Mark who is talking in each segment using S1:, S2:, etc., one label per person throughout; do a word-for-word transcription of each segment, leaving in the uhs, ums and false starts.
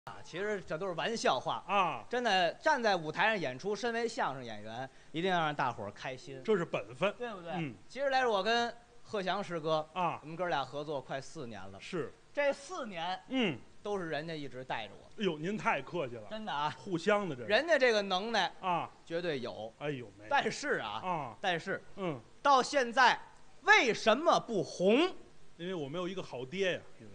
S1: 啊，其实这都是玩笑话
S2: 啊！
S1: 真的，站在舞台上演出，身为相声演员，一定要让大伙儿开心，
S2: 这是本分，
S1: 对不对？
S2: 嗯。
S1: 其实来说，我跟贺祥师哥
S2: 啊，
S1: 我们哥俩合作快四年了。
S2: 是。
S1: 这四年，
S2: 嗯，
S1: 都是人家一直带着我。
S2: 哎呦，您太客气了，
S1: 真的啊，
S2: 互相的这。
S1: 人家这个能耐
S2: 啊，
S1: 绝对有。
S2: 哎呦，没。
S1: 但是啊，
S2: 啊，
S1: 但是，
S2: 嗯，
S1: 到现在为什么不红？
S2: 因为我没有一个好爹呀。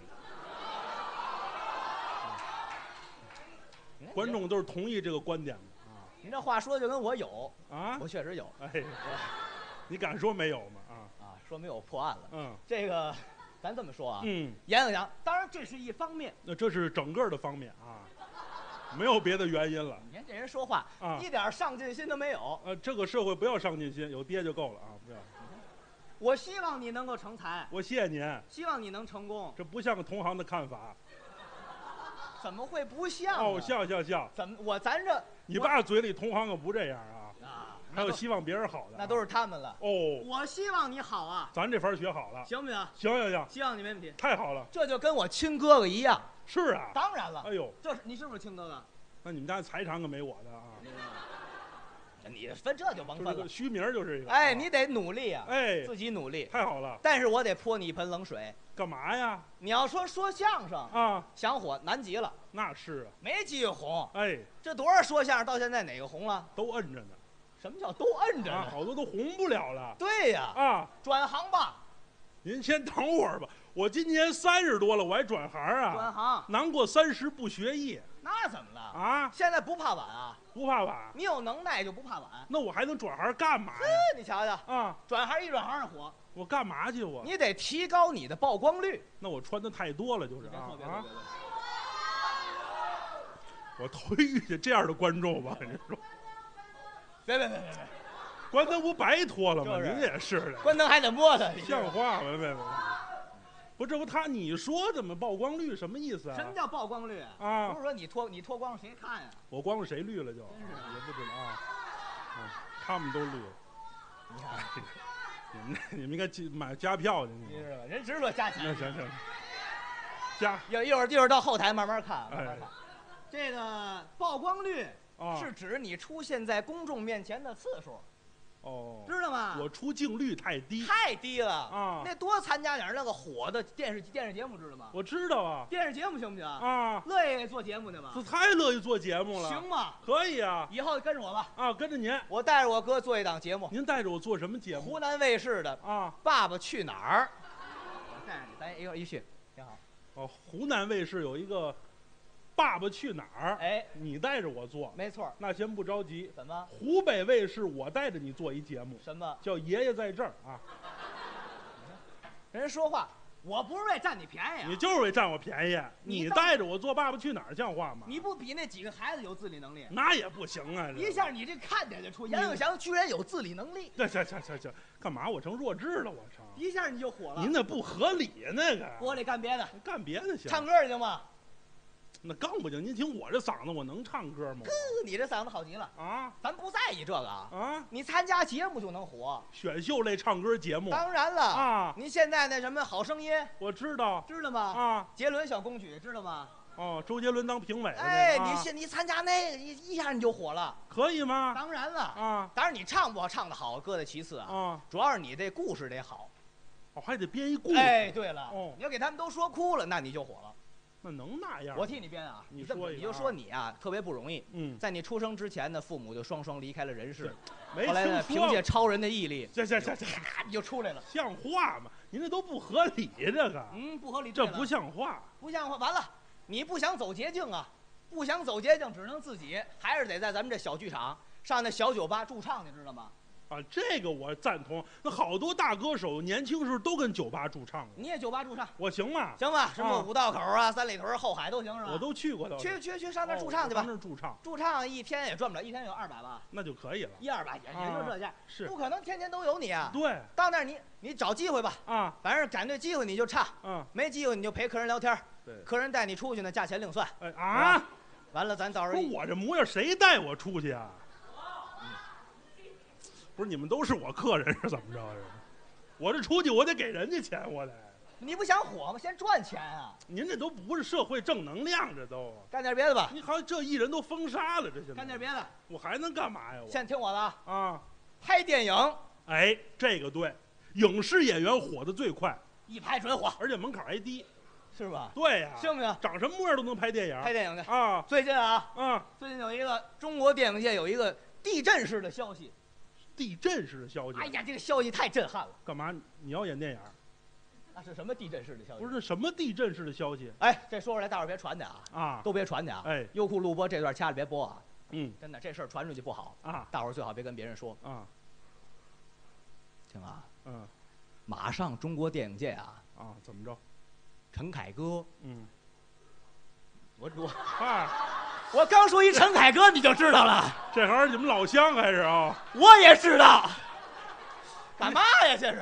S2: 观众都是同意这个观点的啊！
S1: 您这话说就跟我有
S2: 啊，
S1: 我确实有。
S2: 哎，你敢说没有吗？啊
S1: 啊，说没有破案了。
S2: 嗯，
S1: 这个，咱这么说啊。
S2: 嗯，
S1: 严永祥，当然这是一方面。
S2: 那这是整个的方面啊，没有别的原因了。
S1: 你看这人说话
S2: 啊，
S1: 一点上进心都没有。
S2: 呃，这个社会不要上进心，有爹就够了啊！不要。
S1: 我希望你能够成才。
S2: 我谢谢您。
S1: 希望你能成功。
S2: 这不像个同行的看法。
S1: 怎么会不像？
S2: 哦，像像像。
S1: 怎么我咱这？
S2: 你爸嘴里同行可不这样啊！
S1: 啊，
S2: 还有希望别人好的，
S1: 那都是他们了。
S2: 哦，
S1: 我希望你好啊！
S2: 咱这番学好了，
S1: 行不行？
S2: 行行行，
S1: 希望你没问题。
S2: 太好了，
S1: 这就跟我亲哥哥一样。
S2: 是啊，
S1: 当然了。
S2: 哎呦，
S1: 这是你是不是亲哥哥？
S2: 那你们家财产可没我的啊！
S1: 你分这就甭分了，
S2: 虚名就是一个。
S1: 哎，你得努力啊！
S2: 哎，
S1: 自己努力。
S2: 太好了。
S1: 但是我得泼你一盆冷水。
S2: 干嘛呀？
S1: 你要说说相声
S2: 啊，
S1: 想火难极了。
S2: 那是啊，
S1: 没机会红。
S2: 哎，
S1: 这多少说相声到现在哪个红了？
S2: 都摁着呢。
S1: 什么叫都摁着呢？
S2: 啊，好多都红不了了。
S1: 对呀。
S2: 啊，
S1: 转行吧。
S2: 您先等会儿吧，我今年三十多了，我还转行啊？
S1: 转行。
S2: 难过三十不学艺。
S1: 那怎么了？
S2: 啊，
S1: 现在不怕晚啊？
S2: 不怕晚。
S1: 你有能耐就不怕晚。
S2: 那我还能转行干嘛呀？
S1: 你瞧瞧
S2: 啊，
S1: 转行一转行的火。
S2: 我干嘛去我？
S1: 你得提高你的曝光率。
S2: 那我穿的太多了，就是啊啊！我头一遇见这样的观众吧，你说？
S1: 别别别别别！
S2: 关灯不白脱了吗？您也是的。
S1: 关灯还得摸它，
S2: 像话吗？别别别！不，这不他你说怎么曝光率什么意思啊？
S1: 什么叫曝光率
S2: 啊？
S1: 不是说你脱你脱光谁看呀？
S2: 我光是谁绿了就？
S1: 真是
S2: 也不知道啊。嗯，他们都绿了。
S1: 你看。
S2: 你们你们应该去买加票去，
S1: 你知道吧？人知道加钱。
S2: 那行行，加。
S1: 一一会儿一会儿到后台慢慢看，慢慢看。
S2: 哎、
S1: 这个曝光率
S2: 啊，
S1: 是指你出现在公众面前的次数。
S2: 哦，
S1: 知道吗？
S2: 我出镜率太低，
S1: 太低了
S2: 啊！
S1: 那多参加点那个火的电视电视节目，知道吗？
S2: 我知道啊。
S1: 电视节目行不行
S2: 啊？
S1: 乐意做节目去吗？
S2: 这太乐意做节目了。
S1: 行吗？
S2: 可以啊。
S1: 以后跟着我吧。
S2: 啊，跟着您。
S1: 我带着我哥做一档节目。
S2: 您带着我做什么节目？
S1: 湖南卫视的
S2: 啊，
S1: 《爸爸去哪儿》。我带着你，咱一会儿一去，挺好。
S2: 哦，湖南卫视有一个。爸爸去哪儿？
S1: 哎，
S2: 你带着我做，
S1: 没错。
S2: 那先不着急。
S1: 怎么？
S2: 湖北卫视我带着你做一节目，
S1: 什么？
S2: 叫爷爷在这儿啊。
S1: 人说话，我不是为占你便宜啊。
S2: 你就是为占我便宜。
S1: 你,
S2: 你带着我做爸爸去哪儿，像话吗？
S1: 你不比那几个孩子有自理能力？
S2: 那也不行啊！
S1: 一下你这看点就出，杨永祥居然有自理能力。
S2: 行行行行行，干嘛？我成弱智了，我成。
S1: 一下你就火了。
S2: 您那不合理呀，那个。
S1: 我得干别的。
S2: 干别的行。
S1: 唱歌行吗？
S2: 那更不行！您听我这嗓子，我能唱歌吗？
S1: 呵，你这嗓子好极了
S2: 啊！
S1: 咱不在意这个啊
S2: 啊！
S1: 你参加节目就能火，
S2: 选秀类唱歌节目。
S1: 当然了
S2: 啊！
S1: 您现在那什么好声音，
S2: 我知道，
S1: 知道吗？
S2: 啊！
S1: 杰伦小公举知道吗？
S2: 哦，周杰伦当评委。
S1: 哎，
S2: 啊、
S1: 你现你参加那个一一下你就火了，
S2: 可以吗？
S1: 当然了
S2: 啊！
S1: 当然你唱不好唱得好搁在其次啊，
S2: 啊，
S1: 主要是你这故事得好，
S2: 哦，还得编一故事。
S1: 哎，对了，
S2: 哦，
S1: 你要给他们都说哭了，那你就火了。
S2: 那能那样？
S1: 我替你编啊！
S2: 你说
S1: 你就说你啊，特别不容易。
S2: 嗯，
S1: 在你出生之前呢，父母就双双离开了人世。
S2: 没
S1: 后来呢，凭借超人的毅力，
S2: 行行行行，
S1: 你就出来了。
S2: 像话吗？您这都不合理，这个。
S1: 嗯，不合理。
S2: 这不像话，
S1: 不像话。完了，你不想走捷径啊？不想走捷径，只能自己，还是得在咱们这小剧场上那小酒吧驻唱，你知道吗？
S2: 啊，这个我赞同。那好多大歌手年轻时候都跟酒吧驻唱。
S1: 你也酒吧驻唱？
S2: 我行吗？
S1: 行吧，什么五道口啊、三里屯、后海都行是吧？
S2: 我都去过的。
S1: 去去去，上那驻唱去吧。
S2: 上那驻唱，
S1: 驻唱一天也赚不了，一天有二百吧？
S2: 那就可以了。
S1: 一二百也也就这价，
S2: 是
S1: 不可能天天都有你啊。
S2: 对，
S1: 到那儿你你找机会吧。
S2: 啊，
S1: 反正赶对机会你就唱，
S2: 嗯，
S1: 没机会你就陪客人聊天。
S2: 对，
S1: 客人带你出去呢，价钱另算。
S2: 哎啊，
S1: 完了咱到时候。
S2: 我这模样谁带我出去啊？不是你们都是我客人是怎么着？我这出去我得给人家钱，我得。
S1: 你不想火吗？先赚钱啊！
S2: 您这都不是社会正能量，这都。
S1: 干点别的吧。
S2: 你好像这艺人都封杀了，这现在。
S1: 干点别的。
S2: 我还能干嘛呀？我。
S1: 先听我的啊。
S2: 啊。
S1: 拍电影。
S2: 哎，这个对，影视演员火的最快，
S1: 一拍准火，
S2: 而且门槛还低，
S1: 是吧？
S2: 对呀、啊。
S1: 行不行？
S2: 长什么模样都能拍电影。
S1: 拍电影的
S2: 啊。
S1: 最近啊，
S2: 啊，
S1: 最近有一个中国电影界有一个地震式的消息。
S2: 地震式的消息。
S1: 哎呀，这个消息太震撼了。
S2: 干嘛？你要演电影？
S1: 那是什么地震式的消息？
S2: 不是什么地震式的消息。
S1: 哎，这说出来大伙儿别传去啊！
S2: 啊，
S1: 都别传去啊！
S2: 哎，
S1: 优酷录播这段掐了别播啊！
S2: 嗯，
S1: 真的，这事儿传出去不好
S2: 啊！
S1: 大伙儿最好别跟别人说
S2: 啊。
S1: 听啊，
S2: 嗯，
S1: 马上中国电影界啊
S2: 啊，怎么着？
S1: 陈凯歌，
S2: 嗯，
S1: 我我
S2: 啊。
S1: 我刚说一陈凯歌你就知道了，
S2: 这还是你们老乡还是啊？
S1: 我也知道，干嘛呀这是？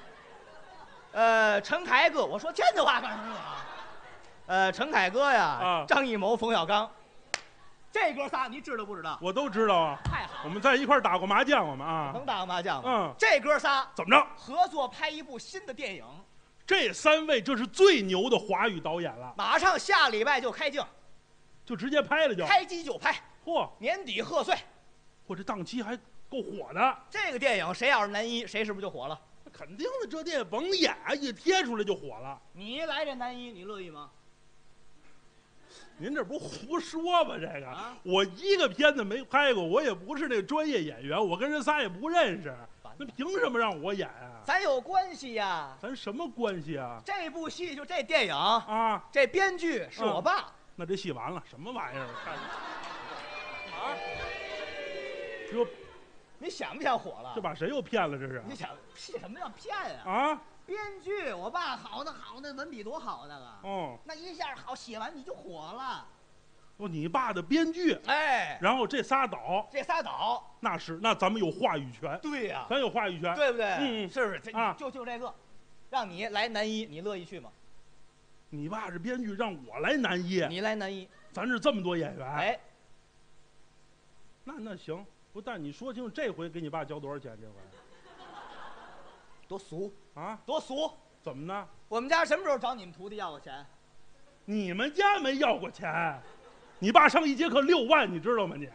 S1: 呃，陈凯歌，我说天津话干什么啊？呃，陈凯歌呀，
S2: 啊、
S1: 张艺谋、冯小刚，这哥仨你知道不知道？
S2: 我都知道啊。
S1: 太好了，
S2: 我们在一块打过麻将，我们啊。
S1: 能打过麻将吗？
S2: 嗯，
S1: 这哥仨
S2: 怎么着？
S1: 合作拍一部新的电影。
S2: 这三位这是最牛的华语导演了，
S1: 马上下礼拜就开镜。
S2: 就直接拍了就，
S1: 开机就拍，
S2: 嚯！
S1: 年底贺岁，
S2: 嚯，这档期还够火的。
S1: 这个电影谁要是男一，谁是不是就火了？
S2: 那肯定的，这电影甭演，一贴出来就火了。
S1: 你来这男一，你乐意吗？
S2: 您这不胡说吧？这个、
S1: 啊、
S2: 我一个片子没拍过，我也不是那个专业演员，我跟人仨也不认识，那凭什么让我演啊？
S1: 咱有关系呀。
S2: 咱什么关系啊？
S1: 这部戏就这电影
S2: 啊，
S1: 这编剧是我爸。嗯，
S2: 那这戏完了，什么玩意儿？啊！这
S1: 你想不想火了？
S2: 这把谁又骗了？这是？
S1: 你想骗什么叫骗啊？
S2: 啊！
S1: 编剧，我爸好的好的文笔多好那个。
S2: 哦。
S1: 那一下好写完你就火了。
S2: 哦，你爸的编剧。
S1: 哎。
S2: 然后这仨导。
S1: 这仨导。
S2: 那是，那咱们有话语权。
S1: 对呀、啊。
S2: 咱有话语权，
S1: 对不对？
S2: 嗯，
S1: 是不是？
S2: 啊，
S1: 就就这个，让你来男一，你乐意去吗？
S2: 你爸是编剧，让我来男一，
S1: 你来男一，
S2: 咱是这么多演员，
S1: 哎，
S2: 那那行，不但你说清楚，这回给你爸交多少钱？这回
S1: 多俗
S2: 啊，
S1: 多俗！
S2: 怎么呢？
S1: 我们家什么时候找你们徒弟要过钱？
S2: 你们家没要过钱，你爸上一节课六万，你知道吗你？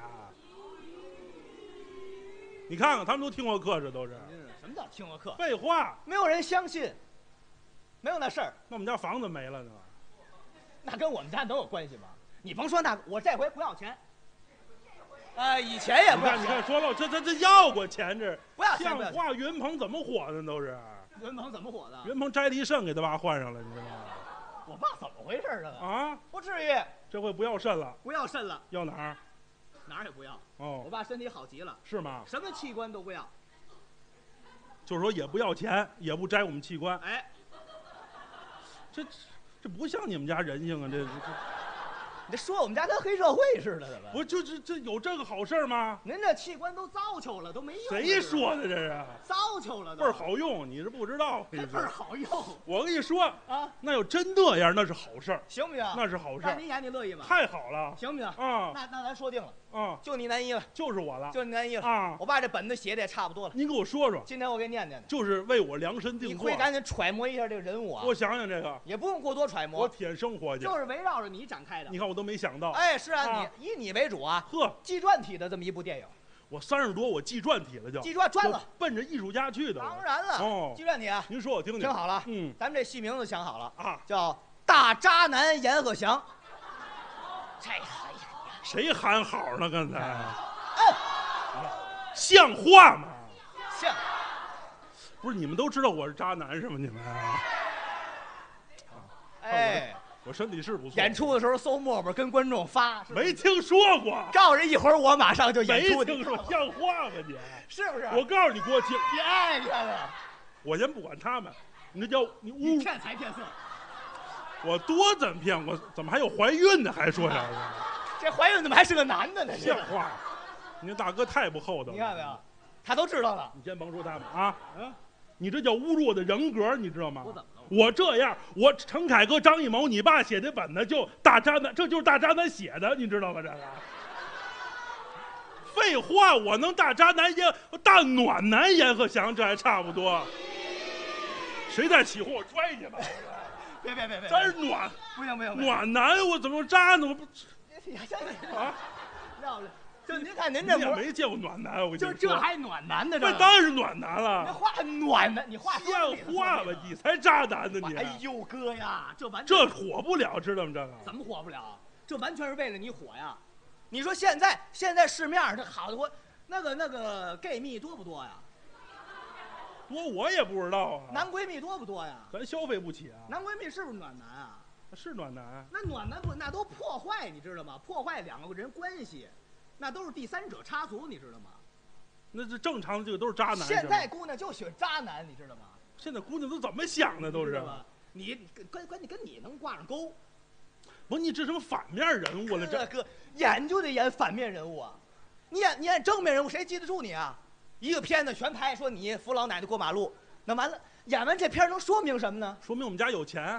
S2: 你看看，他们都听过课，这都是。
S1: 什么叫听过课？
S2: 废话，
S1: 没有人相信。没有那事儿，
S2: 那我们家房子没了呢，
S1: 那跟我们家能有关系吗？你甭说那个，我这回不要钱。呃，以前也不要钱。
S2: 你看，你看说了，这这这要过钱，这
S1: 不要钱。
S2: 像话，岳云鹏怎么火的都是？
S1: 岳云鹏怎么火的？
S2: 岳云鹏摘了一肾给他爸换上了，你知道吗？
S1: 我爸怎么回事啊？
S2: 啊，
S1: 不至于。
S2: 这回不要肾了。
S1: 不要肾了。
S2: 要哪儿？
S1: 哪儿也不要。
S2: 哦。
S1: 我爸身体好极了。
S2: 是吗？
S1: 什么器官都不要。
S2: 就是说也不要钱，也不摘我们器官。
S1: 哎。
S2: 这这不像你们家人性啊！这这，
S1: 你这说我们家跟黑社会似的，怎么？
S2: 不就这这有这个好事吗？
S1: 您这器官都糟朽了，都没用。
S2: 谁说的这是？
S1: 糟朽了，
S2: 倍儿好用，你是不知道。
S1: 倍儿好用。
S2: 我跟你说
S1: 啊，
S2: 那要真那样，那是好事儿，
S1: 行不行？
S2: 那是好事儿。
S1: 那您演你乐意吗？
S2: 太好了，
S1: 行不行？
S2: 啊，
S1: 那那咱说定了。
S2: 啊，
S1: 就你男一了，
S2: 就是我了，
S1: 就你男一了
S2: 啊！
S1: 我把这本子写的也差不多了，
S2: 您给我说说。
S1: 今天我给你念念，
S2: 就是为我量身定做。
S1: 你会赶紧揣摩一下这个人物啊！
S2: 我想想这个，
S1: 也不用过多揣摩，
S2: 我体验生活去，
S1: 就是围绕着你展开的。
S2: 你看我都没想到。
S1: 哎，是啊，
S2: 啊
S1: 你以你为主啊，
S2: 呵，
S1: 纪传体的这么一部电影。
S2: 我三十多，我纪传体了就。
S1: 纪传传了，
S2: 奔着艺术家去的。
S1: 当然了，
S2: 哦，
S1: 纪传体啊，
S2: 您说我听听。
S1: 听好了，
S2: 嗯，
S1: 咱们这戏名字想好了
S2: 啊，
S1: 叫《大渣男阎鹤祥》。这哎呀，
S2: 谁喊好呢？刚才，
S1: 嗯，
S2: 像话吗？
S1: 像。
S2: 不是你们都知道我是渣男是吗？你们？
S1: 哎，
S2: 我身体是不错。
S1: 演出的时候搜陌陌跟观众发，
S2: 没听说过。
S1: 告诉人一会儿我马上就演出。
S2: 没听说，像话吗你？
S1: 是不是？
S2: 我告诉你，郭庆，
S1: 你爱看了。
S2: 我先不管他们，你这叫你污
S1: 骗财骗色。
S2: 我多怎么骗？我怎么还有怀孕呢？还说啥？
S1: 这怀孕怎么还是个男的呢？
S2: 像话！你大哥太不厚道了。
S1: 你看没有？他都知道了。
S2: 你先甭说他们啊，嗯，你这叫侮辱我的人格，你知道吗？
S1: 我怎么了？
S2: 我这样，我陈凯歌、张艺谋，你爸写的本子就大渣男，这就是大渣男写的，你知道吗？这个。废话，我能大渣男演大暖男阎鹤祥，这还差不多。 谁再起哄我拽你吧！
S1: 别别别别，
S2: 咱是暖，
S1: 不行不行，
S2: 暖男，我怎么渣呢？我不
S1: 啊，绕了。就您看您这
S2: 也没见过暖男，我跟你说，
S1: 就这还暖男呢？这
S2: 当然是暖男了。
S1: 你话暖男，你话
S2: 像话吧？你才渣男呢你！
S1: 哎呦哥呀，这完
S2: 这火不了，知道吗？这个
S1: 怎么火不了？这完全是为了你火呀！你说现在现在市面上这好的我那个那个 gay 蜜多不多呀？
S2: 多我也不知道啊。
S1: 男闺蜜多不多呀？
S2: 咱消费不起啊。
S1: 男闺蜜是不是暖男啊？
S2: 是暖男。
S1: 那暖男不那都破坏，你知道吗？破坏两个人关系。那都是第三者插足，你知道吗？
S2: 那是正常的，这个都是渣男。
S1: 现在姑娘就喜欢渣男，你知道吗？
S2: 现在姑娘都怎么想的？都是
S1: 你关关键跟你能挂上钩。
S2: 不，你这什么反面人物了？这
S1: 哥演就得演反面人物啊！你演你演正面人物，谁记得住你啊？一个片子全拍说你扶老奶奶过马路，那完了，演完这片能说明什么呢？
S2: 说明我们家有钱，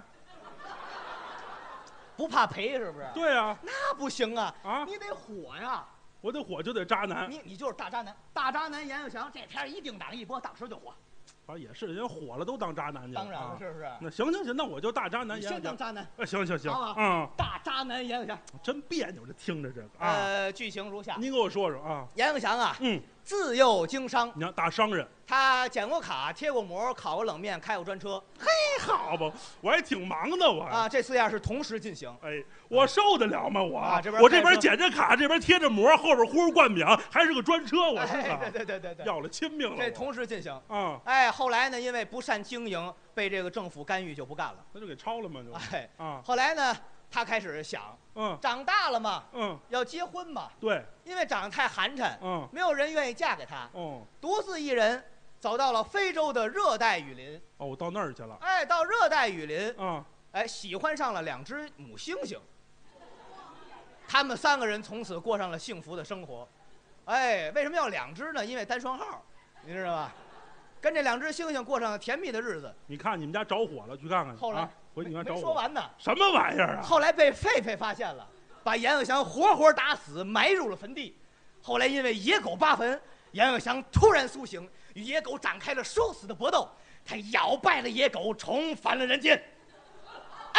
S1: 不怕赔是不是？
S2: 对啊，
S1: 那不行啊！
S2: 啊，
S1: 你得火呀！
S2: 我得火就得渣男，
S1: 你你就是大渣男，大渣男阎永祥这片一定档一播，当时就火。
S2: 反正也是，人家火了都当渣男去了。
S1: 当然了，是不是？
S2: 那行行行，那我就大渣男阎永祥。
S1: 先当渣男。
S2: 哎，行行行，
S1: 嗯，大渣男阎永祥。
S2: 真别扭，这听着这个
S1: 啊。呃，剧情如下。
S2: 您给我说说啊。
S1: 阎永祥啊，
S2: 嗯，
S1: 自幼经商。
S2: 你看大商人。
S1: 他剪过卡，贴过膜，烤过冷面，开过专车。
S2: 嘿，好吧，我还挺忙的我。
S1: 啊，这四样是同时进行。
S2: 哎，我受得了吗？我
S1: 啊，这边
S2: 我这边剪着卡，这边贴着膜，后边呼噜灌饼，还是个专车，我是
S1: 啊。对对对对对，
S2: 要了亲命了。
S1: 这同时进行
S2: 啊。
S1: 哎，后来呢，因为不善经营，被这个政府干预，就不干了。
S2: 那就给抄了嘛，就。
S1: 哎
S2: 啊。
S1: 后来呢，他开始想，
S2: 嗯，
S1: 长大了嘛，
S2: 嗯，
S1: 要结婚嘛。
S2: 对。
S1: 因为长得太寒碜，
S2: 嗯，
S1: 没有人愿意嫁给他。
S2: 哦。
S1: 独自一人。走到了非洲的热带雨林。
S2: 哦，我到那儿去了。
S1: 哎，到热带雨林，
S2: 啊、嗯，
S1: 哎，喜欢上了两只母猩猩。他们三个人从此过上了幸福的生活。哎，为什么要两只呢？因为单双号，你知道吧？跟这两只猩猩过上了甜蜜的日子。
S2: 你看你们家着火了，去看看。
S1: 后来，
S2: 啊、回你们家着火。
S1: 没说完呢。
S2: 什么玩意儿啊？
S1: 后来被狒狒发现了，把阎永祥活活打死，埋入了坟地。后来因为野狗扒坟，阎永祥突然苏醒。与野狗展开了殊死的搏斗，他咬败了野狗，重返了人间。啊！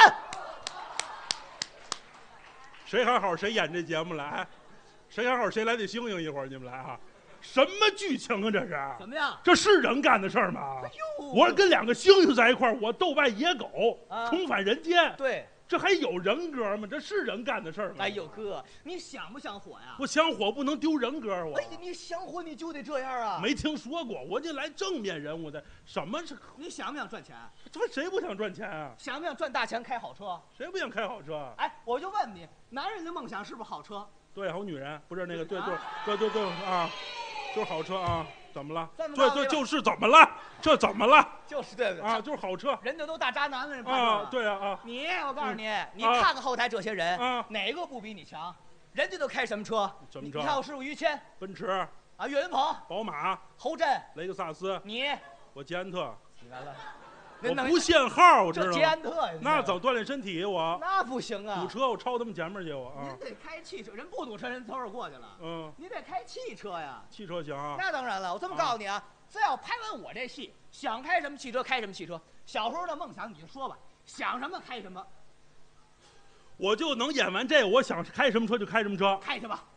S2: 谁喊好谁演这节目来？谁喊好谁来得猩猩一会儿，你们来啊！什么剧情啊这是？
S1: 怎么样？
S2: 这是人干的事儿吗？
S1: 哎呦！
S2: 我跟两个猩猩在一块儿，我斗败野狗，啊、重返人间。
S1: 对。
S2: 这还有人格吗？这是人干的事儿吗？
S1: 哎呦哥，你想不想火呀？
S2: 我想火，不能丢人格我。
S1: 哎呀，你想火你就得这样啊！
S2: 没听说过，我就来正面人物的。什么是？
S1: 你想不想赚钱？
S2: 这不谁不想赚钱啊？
S1: 想不想赚大钱开好车？
S2: 谁不想开好车？
S1: 哎，我就问你，男人的梦想是不是好车？
S2: 对，好女人不是那个，对
S1: 啊、
S2: 对对对对啊，就是好车啊。怎么了？
S1: 对
S2: 对对，就是怎么了？这怎么了？
S1: 就是对对
S2: 啊，就是好车。
S1: 人家都大渣男了，人
S2: 啊，对啊啊！
S1: 你，我告诉你，嗯、你看看后台这些人，
S2: 啊，
S1: 哪个不比你强？人家都开什么车？
S2: 什么车？
S1: 你看我师傅于谦，
S2: 奔驰
S1: 啊，岳云鹏，
S2: 宝马，
S1: 侯震，
S2: 雷克萨斯，
S1: 你，
S2: 我捷安特，
S1: 你完了，
S2: 我不限号，我知道。
S1: 这捷安特，
S2: 那怎么锻炼身体？我
S1: 那不行啊！
S2: 堵车，我超他们前面去，我啊。
S1: 您得开汽车，人不堵车，人偷着过去了。
S2: 嗯，
S1: 你得开汽车呀。
S2: 汽车行啊？
S1: 那当然了，我这么告诉你啊。只要拍完我这戏，想开什么汽车开什么汽车。小时候的梦想你就说吧，想什么开什么。
S2: 我就能演完这个，我想开什么车就开什么车。
S1: 开去吧。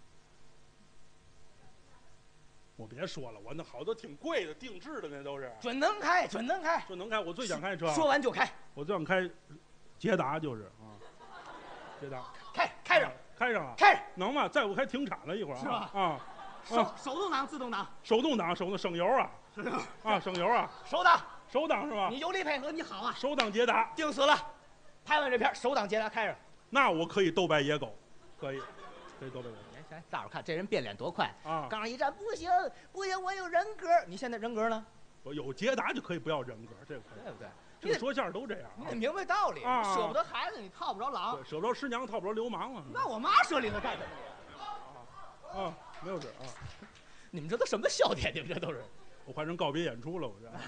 S2: 我别说了，我那好多挺贵的，定制的那都是。
S1: 准能开，准能开，
S2: 准能开。我最想开车。
S1: 说完就开。
S2: 我最想开捷达，就是啊，捷达。
S1: 开开上，
S2: 开上了，
S1: 开上
S2: 能吗？再不开停产了一会儿
S1: 是吧？
S2: 啊。
S1: 手手动挡、自动挡，
S2: 手动挡，手动省油啊，啊，省油啊，
S1: 手挡，
S2: 手挡是吧？
S1: 你油力配合你好啊，
S2: 手挡捷达
S1: 定死了。拍完这片，手挡捷达开着，
S2: 那我可以斗败野狗，可以，可以斗败野狗。
S1: 行，大伙看这人变脸多快
S2: 啊！
S1: 刚一站，不行不行，我有人格。你现在人格呢？
S2: 我有捷达就可以不要人格，这个可以，
S1: 对不对？
S2: 这个说相声都这样，
S1: 你得明白道理
S2: 啊！
S1: 舍不得孩子，你套不着狼；
S2: 舍不着师娘，套不着流氓啊！
S1: 那我妈舍里头干什
S2: 么？啊，没有这啊。
S1: 你们这都什么笑点？你们这都是，
S2: 我换成告别演出了，我这。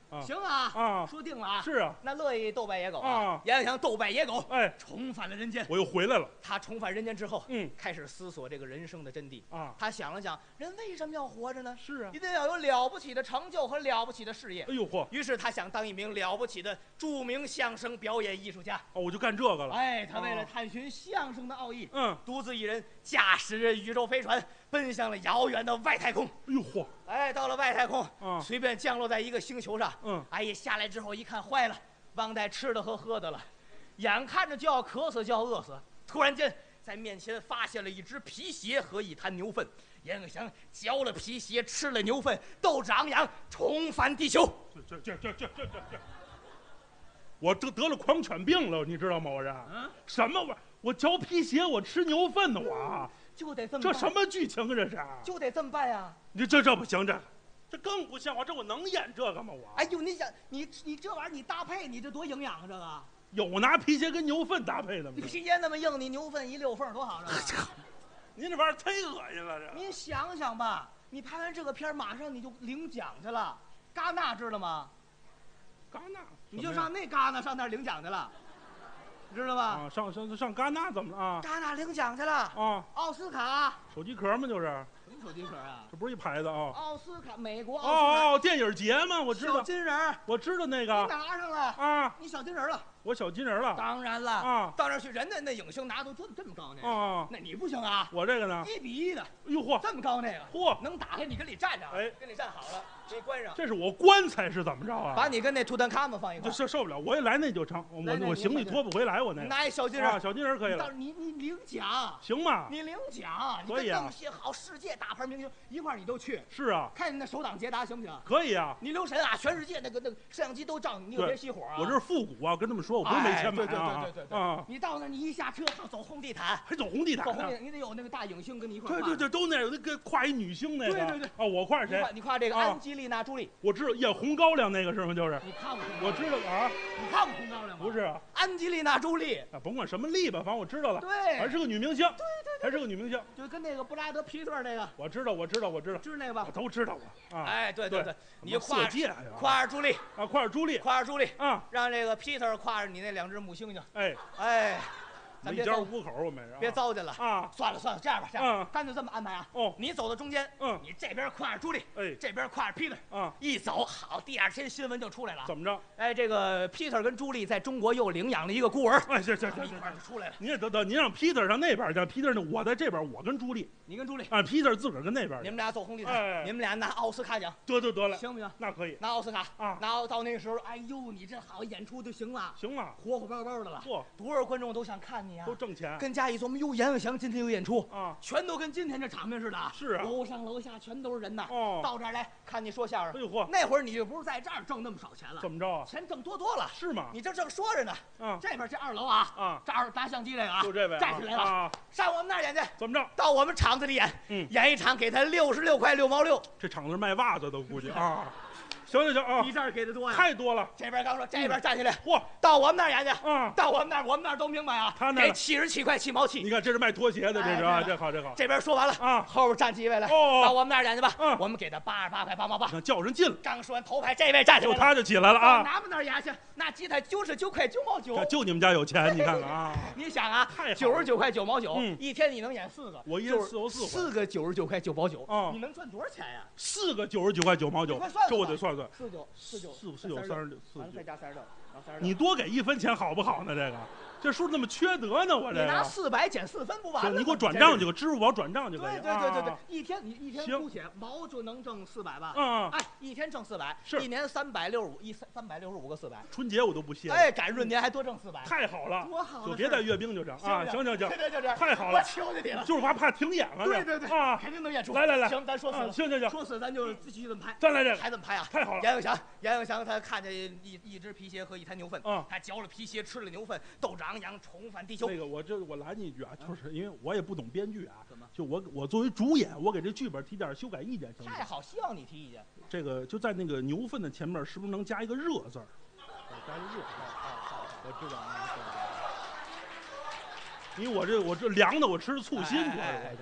S2: 啊
S1: 行啊
S2: 啊，
S1: 说定了啊。
S2: 是啊，
S1: 那乐意斗败野狗
S2: 啊
S1: 阎王祥斗败野狗，
S2: 哎，
S1: 重返了人间。
S2: 我又回来了。
S1: 他重返人间之后，
S2: 嗯，
S1: 开始思索这个人生的真谛
S2: 啊。
S1: 他想了想，人为什么要活着呢？
S2: 是啊，
S1: 一定要有了不起的成就和了不起的事业。
S2: 哎呦嚯！
S1: 于是他想当一名了不起的著名相声表演艺术家。
S2: 哦，我就干这个了。
S1: 哎，他为了探寻相声的奥义，
S2: 嗯，
S1: 独自一人驾驶着宇宙飞船，奔向了遥远的外太空。
S2: 哎呦嚯！
S1: 哎，到了外太空，
S2: 嗯，
S1: 随便降落在一个星球上。
S2: 嗯，
S1: 哎呀，下来之后一看，坏了，忘带吃的和喝的了，眼看着就要渴死，就要饿死。突然间，在面前发现了一只皮鞋和一滩牛粪。阎鹤祥嚼了皮鞋，吃了牛粪，斗志昂扬，重返地球。
S2: 这这这这这这这，我得得了狂犬病了，你知道吗？我这，
S1: 嗯，
S2: 什么玩意儿？我嚼皮鞋，我吃牛粪呢，我
S1: 就得这么
S2: 这
S1: 办
S2: 什么剧情啊？这是？
S1: 就得这么办呀！
S2: 你这这不行，这这更不像话，这我能演这个吗？我
S1: 哎呦，你想你你这玩意儿你搭配，你这多营养啊！这个
S2: 有拿皮鞋跟牛粪搭配的吗？
S1: 你皮鞋那么硬，你牛粪一溜缝多好！这个
S2: 您这玩意儿忒恶心了，这。
S1: 您想想吧，你拍完这个片儿，马上你就领奖去了。戛纳知道吗？
S2: 戛纳，
S1: 你就上那戛纳上那儿领奖去了，知道吧？
S2: 啊，上上上戛纳怎么了啊？
S1: 戛纳领奖去了
S2: 啊，
S1: 奥斯卡
S2: 手机壳吗？就是
S1: 什么手机壳啊？
S2: 这不是一牌子啊？
S1: 奥斯卡，美国
S2: 哦
S1: 奥斯卡
S2: 哦，电影节嘛，我知
S1: 小
S2: 道，
S1: 金人儿，
S2: 我知道那
S1: 你
S2: 个
S1: 拿上了，
S2: 啊，
S1: 你小金人了。
S2: 我小金人了
S1: 当然了
S2: 啊，
S1: 到那儿去，人家那影星拿都这这么高那个，
S2: 啊，
S1: 那你不行啊，
S2: 我这个呢？
S1: 一比一的，
S2: 哎呦嚯，
S1: 这么高那个，
S2: 嚯，
S1: 能打开你跟里站着，
S2: 哎，
S1: 跟里站好了，给你关上，
S2: 这是我棺材是怎么着啊？
S1: 把你跟那图坦卡门放一块
S2: 这，受受不了，我一来那就成，我
S1: 来那你
S2: 我我行李拖不回来，我那个
S1: 拿一小金
S2: 啊，
S1: 人，
S2: 小金人可以了，
S1: 你你领奖，
S2: 行吗？
S1: 你领奖，你
S2: 可以啊
S1: 跟那么些好世界大牌明星一块儿你都去，
S2: 是啊，
S1: 看你那手挡捷达行不行？
S2: 可以啊，
S1: 你留神啊，全世界那个那个摄像机都照你，你可别熄火啊！
S2: 我这是复古啊，跟他们说，我不是没钱买
S1: 哎对对
S2: 啊
S1: 对对对对
S2: 啊，
S1: 你到那儿你一下车走红地毯，
S2: 还走红地毯呢
S1: 走红地。毯，你得有那个大影星跟你一块儿画
S2: 对对对，都那有那个挎一女星那个。
S1: 对对对
S2: 啊，我挎着谁
S1: 你看？你看这个
S2: 啊
S1: 安吉丽娜·朱莉，
S2: 我知道演红高粱那个是吗？就是，
S1: 你看过红高粱？
S2: 我知道啊，
S1: 你看过红高粱吗？
S2: 不是啊，
S1: 安吉丽娜·朱莉，
S2: 啊甭管什么力吧，反正我知道了。
S1: 对
S2: 还是个女明星。对对还是个女明星。
S1: 就跟那个布拉德·皮特那个，
S2: 我知道，我知道，我知道，
S1: 知道那个吧
S2: 我？都知道我啊。
S1: 哎，对对
S2: 对
S1: 对，你
S2: 什么
S1: 挎
S2: 色戒呀
S1: 挎着朱莉，
S2: 啊，挎着朱莉
S1: 挎着朱莉，
S2: 啊，
S1: 让这个皮特挎着你那两只母猩猩，
S2: 哎，
S1: 哎，
S2: 我们一家
S1: 咱别糟
S2: 五口，我们是
S1: 别糟践了。
S2: 啊。
S1: 算了算了，这样吧，这样
S2: 嗯
S1: 干脆这么安排啊。
S2: 哦，
S1: 你走到中间，
S2: 嗯，
S1: 你这边挎着朱莉，
S2: 哎，
S1: 这边挎着 Peter，
S2: 啊，
S1: 一走好，第二天新闻就出来了。
S2: 怎么着？
S1: 哎，这个 Peter 跟朱莉在中国又领养了一个孤儿，
S2: 哎，这这
S1: 他们一
S2: 这这
S1: 块儿就出来了。
S2: 您也得得，您让 Peter 上那边去，Peter 呢，我在这边，我跟朱莉
S1: 你跟朱莉，
S2: 啊，Peter 自个儿跟那边去。
S1: 你们俩走红地毯，
S2: 哎
S1: 你们俩拿奥斯卡奖，
S2: 得得得了，
S1: 行不行？
S2: 那可以，
S1: 拿奥斯卡
S2: 啊
S1: 拿到那个时候，哎呦，你这好演出就行了，
S2: 行了，
S1: 活活包包的了，
S2: 嚯，
S1: 多少观众都想看你啊
S2: 都！挣钱
S1: 跟家一琢磨，哟，阎鹤祥今天有演出，
S2: 啊。
S1: 全都跟今天这场面似的。
S2: 是啊
S1: 楼上楼下全都是人呐。
S2: 哦，
S1: 到这儿来看你说相声，
S2: 哎呦嚯，
S1: 那会儿你就不是在这儿挣那么少钱了，
S2: 怎么着啊？
S1: 钱挣多多了。
S2: 是吗？
S1: 你这正说着呢，
S2: 啊
S1: 这边这二楼啊，
S2: 啊，
S1: 这儿拿相机这个啊，
S2: 就这位啊
S1: 站起来了，
S2: 啊，
S1: 上我们那儿演去，
S2: 怎么着？
S1: 到我们场子里演，
S2: 嗯，
S1: 演一场给他六十六块六毛六，
S2: 这场子是卖袜子的，估计啊。行行行啊，
S1: 比这儿给的多呀。
S2: 太多了。
S1: 这边刚说，这边站起来，
S2: 嚯，
S1: 到我们那儿演去，
S2: 啊，
S1: 到我们那儿，我们那儿都明白啊，
S2: 他那儿
S1: 给七十七块七毛七。
S2: 你看这是卖拖鞋的，这是啊，
S1: 哎对
S2: 这好这好。
S1: 这边说完了
S2: 啊
S1: 后边站起一位来，
S2: 哦
S1: 到我们那儿演去吧。
S2: 嗯
S1: 我们给他八十八块八毛八。
S2: 你看叫人进了，
S1: 刚说完头牌，这位站起来了，
S2: 就他就起来了
S1: 到
S2: 啊。
S1: 咱们那儿演去，那吉他九十九块九毛九
S2: 这。就你们家有钱，你看看啊。
S1: 你想啊
S2: 太好，了
S1: 九十九块九毛九，
S2: 嗯
S1: 一天你能演四个，
S2: 我一人
S1: 就是
S2: 四欧四回
S1: 四个九十九块九毛九，
S2: 哦
S1: 你能赚多少钱呀？
S2: 四个九十九块九毛九
S1: 你快算算，
S2: 这我得算算。
S1: 四九四九
S2: 四四九三十六，四
S1: 完了再
S2: 九。
S1: 加三十六，然后三十六。
S2: 你多给一分钱好不好呢？这个，这书那么缺德呢？我
S1: 你拿
S2: 这个。
S1: 四百减四分不完了吗？
S2: 行，你给我转账去，给支付宝转账就可以。
S1: 对对对对对
S2: 啊，
S1: 一天你一天
S2: 行
S1: 姑且毛就能挣四百吧？
S2: 嗯嗯，
S1: 哎，一天挣四百，
S2: 是
S1: 一年三百六十五，一三三百六十五个四百。
S2: 春节我都不歇。
S1: 哎，赶闰年还多挣四百，
S2: 太好了，
S1: 多好的事儿！
S2: 就别带阅兵就这样啊！行行行，
S1: 对对就这样，
S2: 太好了
S1: 我求求你了。
S2: 就是怕怕停演了。
S1: 对对对
S2: 啊，
S1: 肯定能演出。
S2: 来来来
S1: 行，咱说死了，
S2: 啊行行行，
S1: 说死咱就继续这么拍。
S2: 再来这个，
S1: 还怎么拍啊？
S2: 太好了。
S1: 阎鹤祥，阎鹤祥他看见一一只皮鞋和一滩牛粪，
S2: 嗯
S1: 他嚼了皮鞋，吃了牛粪，斗志昂扬，重返地球。
S2: 那个我这我拦你一句啊，就是因为我也不懂编剧啊，
S1: 怎么？
S2: 就我我作为主演，我给这剧本提点修改意见行吗？
S1: 太好，希望你提意见。
S2: 这个就在那个牛粪的前面，是不是能加一个热字儿？加一个热。
S1: 我知道
S2: 因为我这我这凉的，我吃醋心，主要
S1: 哎哎哎
S2: 是我这。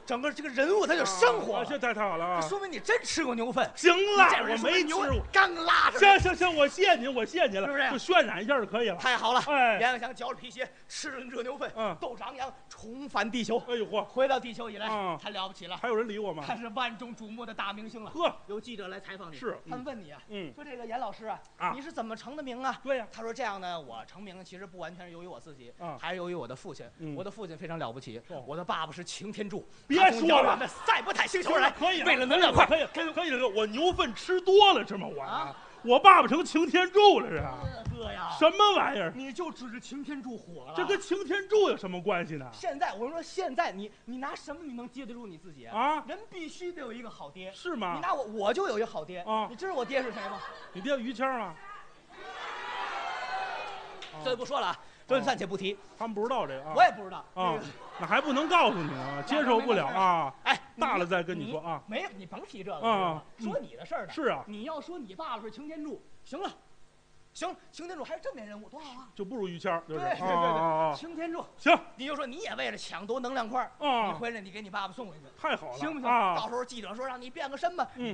S1: 整个这个人物他就生活了。
S2: 这太好了啊！
S1: 说明你真吃过牛粪。
S2: 行了，我没吃过，
S1: 刚拉上。
S2: 行行行，我谢您，我谢您了，
S1: 是不是？
S2: 就渲染一下就可以了。
S1: 太好了！
S2: 哎，
S1: 阎永祥嚼着皮鞋，吃了热牛粪，
S2: 嗯，
S1: 斗长阳，重返地球。
S2: 哎呦嚯！
S1: 回到地球以来，
S2: 嗯，
S1: 太了不起了。
S2: 还有人理我吗？
S1: 他是万众瞩目的大明星了。
S2: 呵，
S1: 有记者来采访你，
S2: 是
S1: 他们问你啊，
S2: 嗯，
S1: 说这个阎老师啊，
S2: 啊，
S1: 你是怎么成的名啊？
S2: 对呀，
S1: 他说这样呢，我成名其实不完全是由于我自己，
S2: 啊，
S1: 还是由于我的父亲。
S2: 嗯，
S1: 我的父亲非常了不起，我的爸爸是擎天柱，
S2: 别说了，
S1: 赛博坦星球来，
S2: 可以，
S1: 为了能量块，
S2: 可以，可以，可以了。我牛粪吃多了是吗？我啊，我爸爸成擎天柱了是吧？
S1: 哥呀，
S2: 什么玩意儿？
S1: 你就指着擎天柱火了？
S2: 这跟擎天柱有什么关系呢？
S1: 现在我说，现在你你拿什么你能接得住你自己
S2: 啊？
S1: 人必须得有一个好爹，
S2: 是吗？
S1: 你拿我，我就有一个好爹
S2: 啊！
S1: 你知道我爹是谁吗？
S2: 你爹于谦啊？
S1: 这就不说了啊。这暂且不提，
S2: 他们不知道这个啊，
S1: 我也不知道
S2: 啊，那还不能告诉你啊，接受不了啊。
S1: 哎，
S2: 大了再跟你说啊。
S1: 没有，你甭提这个
S2: 啊，
S1: 说你的事儿呢。
S2: 是啊，
S1: 你要说你爸爸是擎天柱，行了，行，擎天柱还是正面人物，多好啊，
S2: 就不如于谦，
S1: 对对对对，擎天柱
S2: 行。
S1: 你就说你也为了抢夺能量块，
S2: 啊，
S1: 你回来你给你爸爸送回去，
S2: 太好了，
S1: 行不行？
S2: 啊，
S1: 到时候记者说让你变个身吧，
S2: 嗯，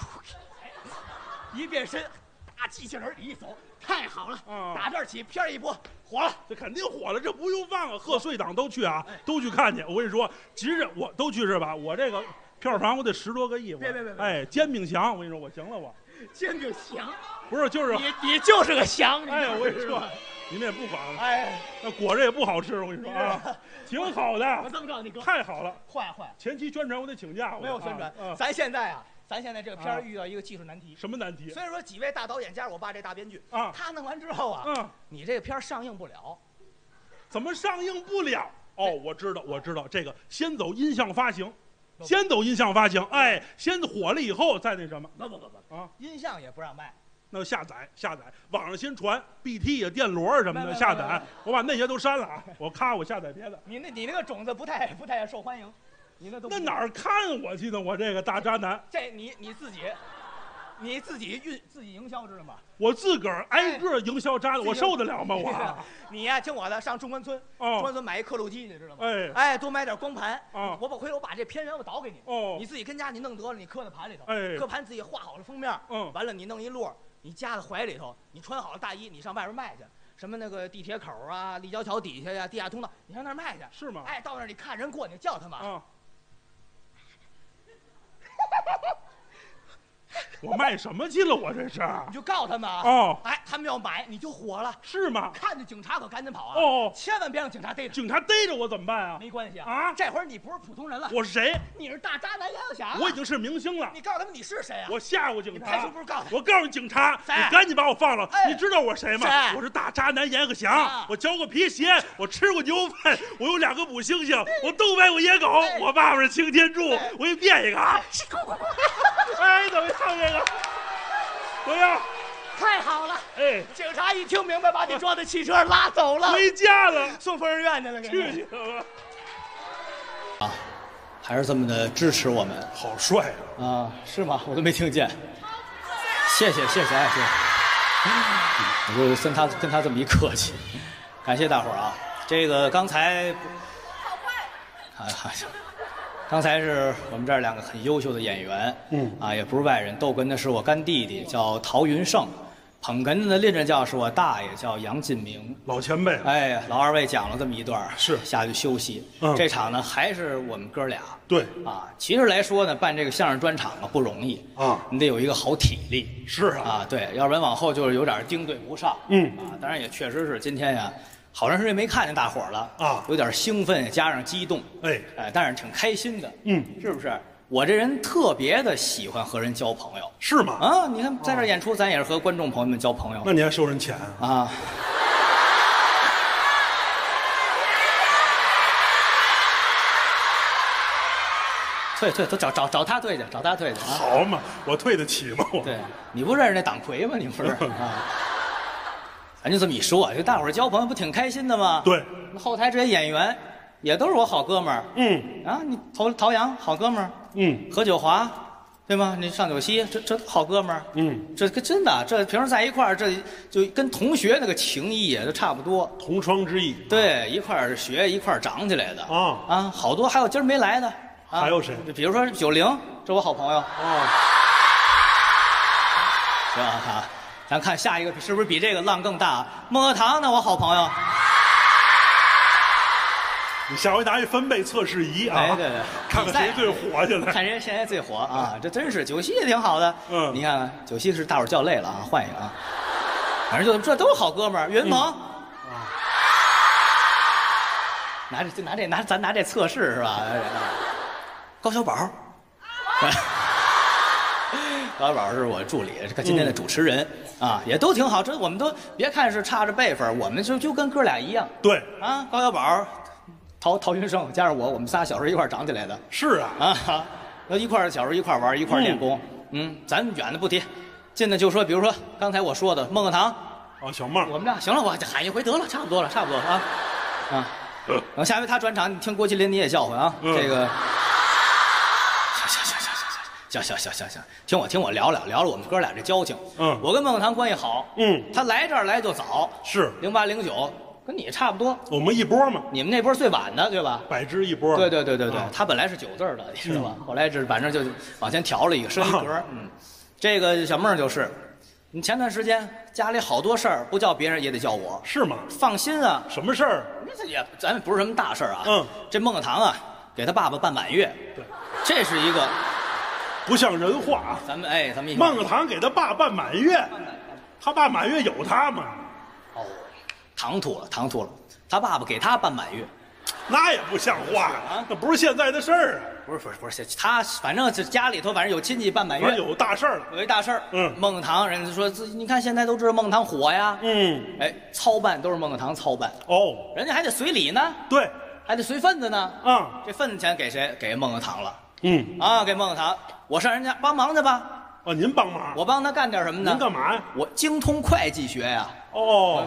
S1: 一变身。大机器人一走，太好了！
S2: 啊，
S1: 打这儿起，片儿一播，火了，
S2: 这肯定火了，这不用放啊！贺岁档都去啊，都去看去。我跟你说，急着我都去是吧？我这个票房我得十多个亿。
S1: 别别别！
S2: 哎，煎饼侠，我跟你说，我行了，我
S1: 煎饼侠
S2: 不是就是
S1: 你，你就是个翔。
S2: 哎，我跟你说，你们也不管了。
S1: 哎，
S2: 那果子也不好吃，我跟你说啊，挺好的。
S1: 我这么告诉你哥，
S2: 太好了，
S1: 坏坏。
S2: 前期宣传我得请假，
S1: 没有宣传。咱现在啊。咱现在这个片儿遇到一个技术难题，
S2: 什么难题？
S1: 所以说几位大导演加上我爸这大编剧
S2: 啊，
S1: 他弄完之后啊，
S2: 嗯，
S1: 你这个片儿上映不了，
S2: 怎么上映不了？哦，我知道，我知道，这个先走音像发行，先走音像发行，哎，先火了以后再那什么？
S1: 不不不不
S2: 啊，
S1: 音像也不让卖，
S2: 那下载下载，网上先传 B T 啊、电螺什么的下载，我把那些都删了啊，我咔我下载别的。
S1: 你那你那个种子不太不太受欢迎。你那都
S2: 那哪儿看我去呢？我这个大渣男，
S1: 这你你自己，你自己运自己营销知道吗？
S2: 我自个儿挨个营销渣男，我受得了吗？我
S1: 你呀，听我的，上中关村，中关村买一刻录机，你知道吗？
S2: 哎
S1: 哎，多买点光盘
S2: 啊！
S1: 我把回头我把这片源我导给你，
S2: 哦，
S1: 你自己跟家你弄得了，你刻在盘里头，
S2: 哎，
S1: 刻盘自己画好了封面，
S2: 嗯，
S1: 完了你弄一摞，你夹在怀里头，你穿好了大衣，你上外边卖去。什么那个地铁口啊、立交桥底下呀、地下通道，你上那儿卖去，
S2: 是吗？
S1: 哎，到那儿你看人过，你叫他们
S2: 啊。我卖什么去了？我这是
S1: 你就告他们啊！
S2: 哦，
S1: 哎，他们要买你就火了，
S2: 是吗？
S1: 看见警察可赶紧跑啊！
S2: 哦，
S1: 千万别让警察逮着。
S2: 警察逮着我怎么办啊？
S1: 没关系啊！
S2: 啊，
S1: 这会儿你不是普通人了。
S2: 我是谁？
S1: 你是大渣男阎永祥。
S2: 我已经是明星了。
S1: 你告诉他们你是谁啊？
S2: 我吓唬警察。
S1: 还说不是告诉
S2: 我告诉警察，你赶紧把我放了。你知道我谁吗？我是大渣男阎永祥。我嚼过皮鞋，我吃过牛粪，我有两个母猩猩，我都买过野狗。我爸爸是擎天柱，我给你变一个啊！哎，怎么样这个？怎么样？
S1: 太好了！
S2: 哎，
S1: 警察一听明白，把你装在汽车上拉走了，
S2: 回家了，
S1: 送疯人院去了，
S2: 去去了。
S3: 啊，还是这么的支持我们，
S2: 好帅
S3: 啊！啊，是吗？我都没听见。谢谢谢谢哎谢谢，我就跟他跟他这么一客气，感谢大伙儿啊。这个刚才，好快，啊，刚才是我们这儿两个很优秀的演员，嗯啊，也不是外人，逗哏的是我干弟弟，叫陶云胜。捧哏的另着叫是我大爷，叫杨进明，
S2: 老前辈。
S3: 哎，老二位讲了这么一段，
S2: 是
S3: 下去休息。
S2: 嗯，
S3: 这场呢还是我们哥俩。
S2: 对
S3: 啊，其实来说呢，办这个相声专场啊不容易
S2: 啊，
S3: 你得有一个好体力。
S2: 是啊，
S3: 啊对，要不然往后就是有点盯对不上。
S2: 嗯
S3: 啊，当然也确实是今天呀，好长时间没看见大伙儿了
S2: 啊，
S3: 有点兴奋加上激动。
S2: 哎
S3: 哎，但是挺开心的。
S2: 嗯，
S3: 是不是？我这人特别的喜欢和人交朋友，
S2: 是吗？
S3: 啊，你看在这演出，咱也是和观众朋友们交朋友。
S2: 那你还收人钱
S3: 啊？啊，退退，都找找找他退去，找他退去啊！
S2: 好嘛，我退得起吗？我
S3: 对，你不认识那党魁吗？你不是啊？咱就这么一说，就大伙儿交朋友不挺开心的吗？
S2: 对，
S3: 后台这些演员也都是我好哥们儿。
S2: 嗯
S3: 啊，你陶陶阳好哥们儿。
S2: 嗯，
S3: 何九华，对吗？你上九溪，这这好哥们儿。
S2: 嗯，
S3: 这个真的，这平时在一块儿，这就跟同学那个情谊啊，都差不多。
S2: 同窗之谊。
S3: 对，一块儿学，一块儿长起来的。
S2: 啊
S3: 啊，好多还有今儿没来的。 啊、
S2: 还有谁？
S3: 比如说九零，这我好朋友。
S2: 哦。
S3: 行啊，咱看下一个是不是比这个浪更大？孟鹤堂呢，我好朋友。
S2: 你下回拿一分贝测试仪啊，
S3: 哎，对对，
S2: 看看谁最火现在。
S3: 看谁现在最火啊！这真是九溪也挺好的。嗯，你看九溪是大伙儿叫累了啊，换一个啊。反正就这都是好哥们儿。岳云鹏，嗯、拿这就拿这拿咱拿这测试是吧？高小宝，高小宝是我助理，是今天的主持人、嗯、啊，也都挺好。这我们都别看是差着辈分，我们就就跟哥俩一样。
S2: 对
S3: 啊，高小宝。陶陶云生加上我，我们仨小时候一块长起来的。是啊，啊，那一块小时候一块玩，一块练功。嗯, 嗯，咱远的不提，近的就说，比如说刚才我说的孟鹤堂。
S2: 哦，小孟，
S3: 我们俩行了，我喊一回得了，差不多了，差不多了啊。啊，然后下回他转场，你听郭麒麟你也叫唤啊。嗯、这个，行行行行行行行行行行，听我听我聊聊聊聊我们哥俩这交情。嗯，我跟孟鹤堂关系好。嗯，他来这儿来就早。是零八零九。跟你差不多，
S2: 我们一波嘛。
S3: 你们那波最晚的，对吧？
S2: 百支一波。
S3: 对对对对对，啊、他本来是九字的，你知道吧？嗯、后来这反正就往前调了一个升一格。啊、嗯，这个小孟就是，你前段时间家里好多事儿，不叫别人也得叫我。
S2: 是吗？
S3: 放心啊。
S2: 什么事儿？
S3: 这也咱不是什么大事儿啊。
S2: 嗯。
S3: 这孟鹤堂啊，给他爸爸办满月。
S2: 对。
S3: 这是一个，
S2: 不像人话啊。
S3: 咱们哎，咱们
S2: 孟鹤堂给他爸办满月，他爸满月有他吗？
S3: 哦，唐突了，唐突了。他爸爸给他办满月，
S2: 那也不像话啊！那不是现在的事儿啊！
S3: 不是不是不是，他反正是家里头反正有亲戚办满月，
S2: 有大事儿了，
S3: 有一大事儿。嗯，孟鹤堂人家说，你看现在都知道孟鹤堂火呀。嗯，哎，操办都是孟鹤堂操办。哦，人家还得随礼呢。
S2: 对，
S3: 还得随份子呢。嗯，这份子钱给谁？给孟鹤堂了。嗯，啊，给孟鹤堂，我上人家帮忙去吧。
S2: 哦，您帮忙？
S3: 我帮他干点什么呢？
S2: 您干嘛呀？
S3: 我精通会计学呀。
S2: 哦。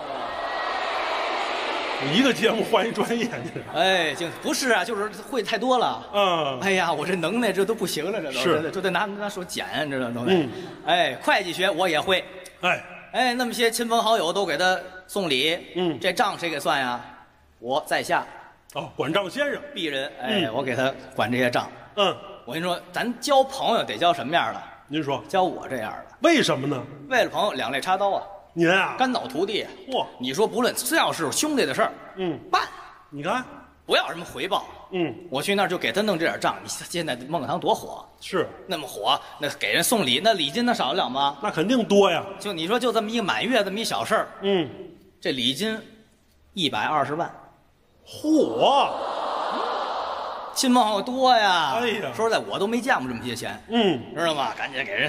S2: 一个节目换一专业，
S3: 哎，就不是啊，就是会太多了。嗯，哎呀，我这能耐这都不行了，这都
S2: 是，
S3: 都得拿拿手捡，知道都得。嗯，哎，会计学我也会。哎，哎，那么些亲朋好友都给他送礼。嗯，这账谁给算呀？我在下。
S2: 哦，管账先生，
S3: 鄙人。哎，嗯、我给他管这些账。
S2: 嗯，
S3: 我跟你说，咱交朋友得交什么样的？
S2: 您说，
S3: 交我这样的。
S2: 为什么呢？
S3: 为了朋友，两肋插刀啊。
S2: 您啊，
S3: 肝脑涂地。
S2: 嚯！
S3: 你说不论只要是兄弟的事儿，嗯，办。
S2: 你看，
S3: 不要什么回报。嗯，我去那儿就给他弄这点账。你现在孟鹤堂多火，
S2: 是
S3: 那么火，那给人送礼，那礼金那少得了吗？
S2: 那肯定多呀。
S3: 就你说，就这么一个满月，这么一小事儿，
S2: 嗯，
S3: 这礼金一百二十万，
S2: 嚯！
S3: 亲朋好友多呀。
S2: 哎呀，
S3: 说实在，我都没见过这么些钱。嗯，知道吗？赶紧给人。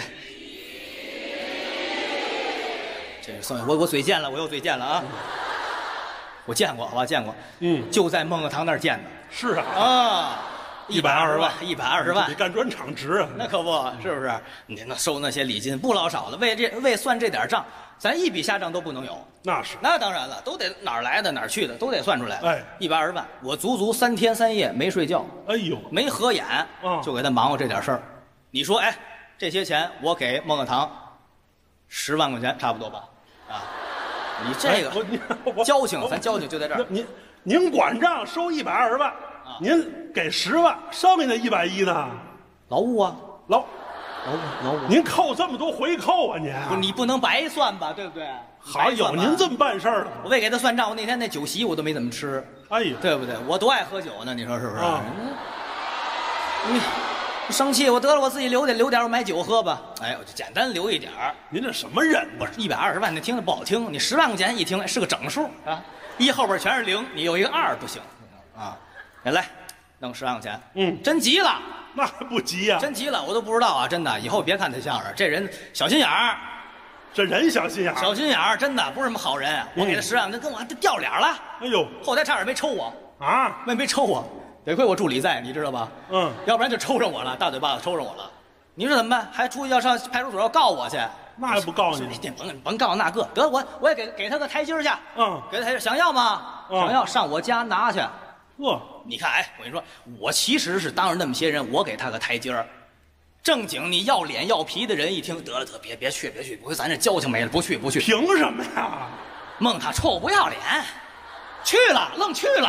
S3: 这算我我嘴贱了，我又嘴贱了啊！嗯、我见过，好吧，见过。嗯，就在孟鹤堂那儿见的。
S2: 是啊。
S3: 啊，
S2: 一百二十万，
S3: 一百二十万，
S2: 比干砖厂值啊！
S3: 那可不是不是？你那收那些礼金不老少的，为这为算这点账，咱一笔下账都不能有。
S2: 那是。
S3: 那当然了，都得哪儿来的哪儿去的都得算出来。
S2: 哎，
S3: 一百二十万，我足足三天三夜没睡觉。
S2: 哎呦，
S3: 没合眼，嗯，就给他忙活这点事儿。你说，哎，这些钱我给孟鹤堂十万块钱，差不多吧？啊，你这个交情，咱交情就在这儿。
S2: 您您管账收一百二十万，啊、您给十万，上面的一百一呢？
S3: 劳务啊，
S2: 劳
S3: 劳务劳务。
S2: 您扣这么多回扣啊，您？
S3: 不是你不能白算吧，对不对？
S2: 好有您这么办事儿的。
S3: 我为给他算账，我那天那酒席我都没怎么吃。
S2: 哎呀，
S3: 对不对？我多爱喝酒呢，你说是不是？啊、你。生气，我得了，我自己留点留点，我买酒喝吧。哎，我就简单留一点儿。
S2: 您这什么人？
S3: 不是一百二十万，那听着不好听。你十万块钱一听是个整数啊，一后边全是零，你有一个二不行啊。来来，弄十万块钱，嗯，真急了。
S2: 那还不急呀、啊？
S3: 真急了，我都不知道啊，真的。以后别看他相声，这人小心眼儿。
S2: 这人小心眼儿，
S3: 小心眼儿，真的不是什么好人。我给他十万，他跟我掉脸了。
S2: 哎呦，
S3: 后台差点没抽我
S2: 啊，
S3: 没没抽我。得亏我助理在，你知道吧？嗯，要不然就抽上我了，大嘴巴子抽上我了。你说怎么办？还出去要上派出所要告我去？
S2: 那还不告你？
S3: 你甭甭告那个，得我我也给给他个台阶下。嗯，给他台阶，想要吗？嗯、想要上我家拿去。
S2: 呵，
S3: 你看，哎，我跟你说，我其实是当着那么些人，我给他个台阶儿。正经你要脸要皮的人一听，得了得，别别去别去，不会咱这交情没了，不去不去。
S2: 凭什么呀？
S3: 孟他臭不要脸，去了愣去了。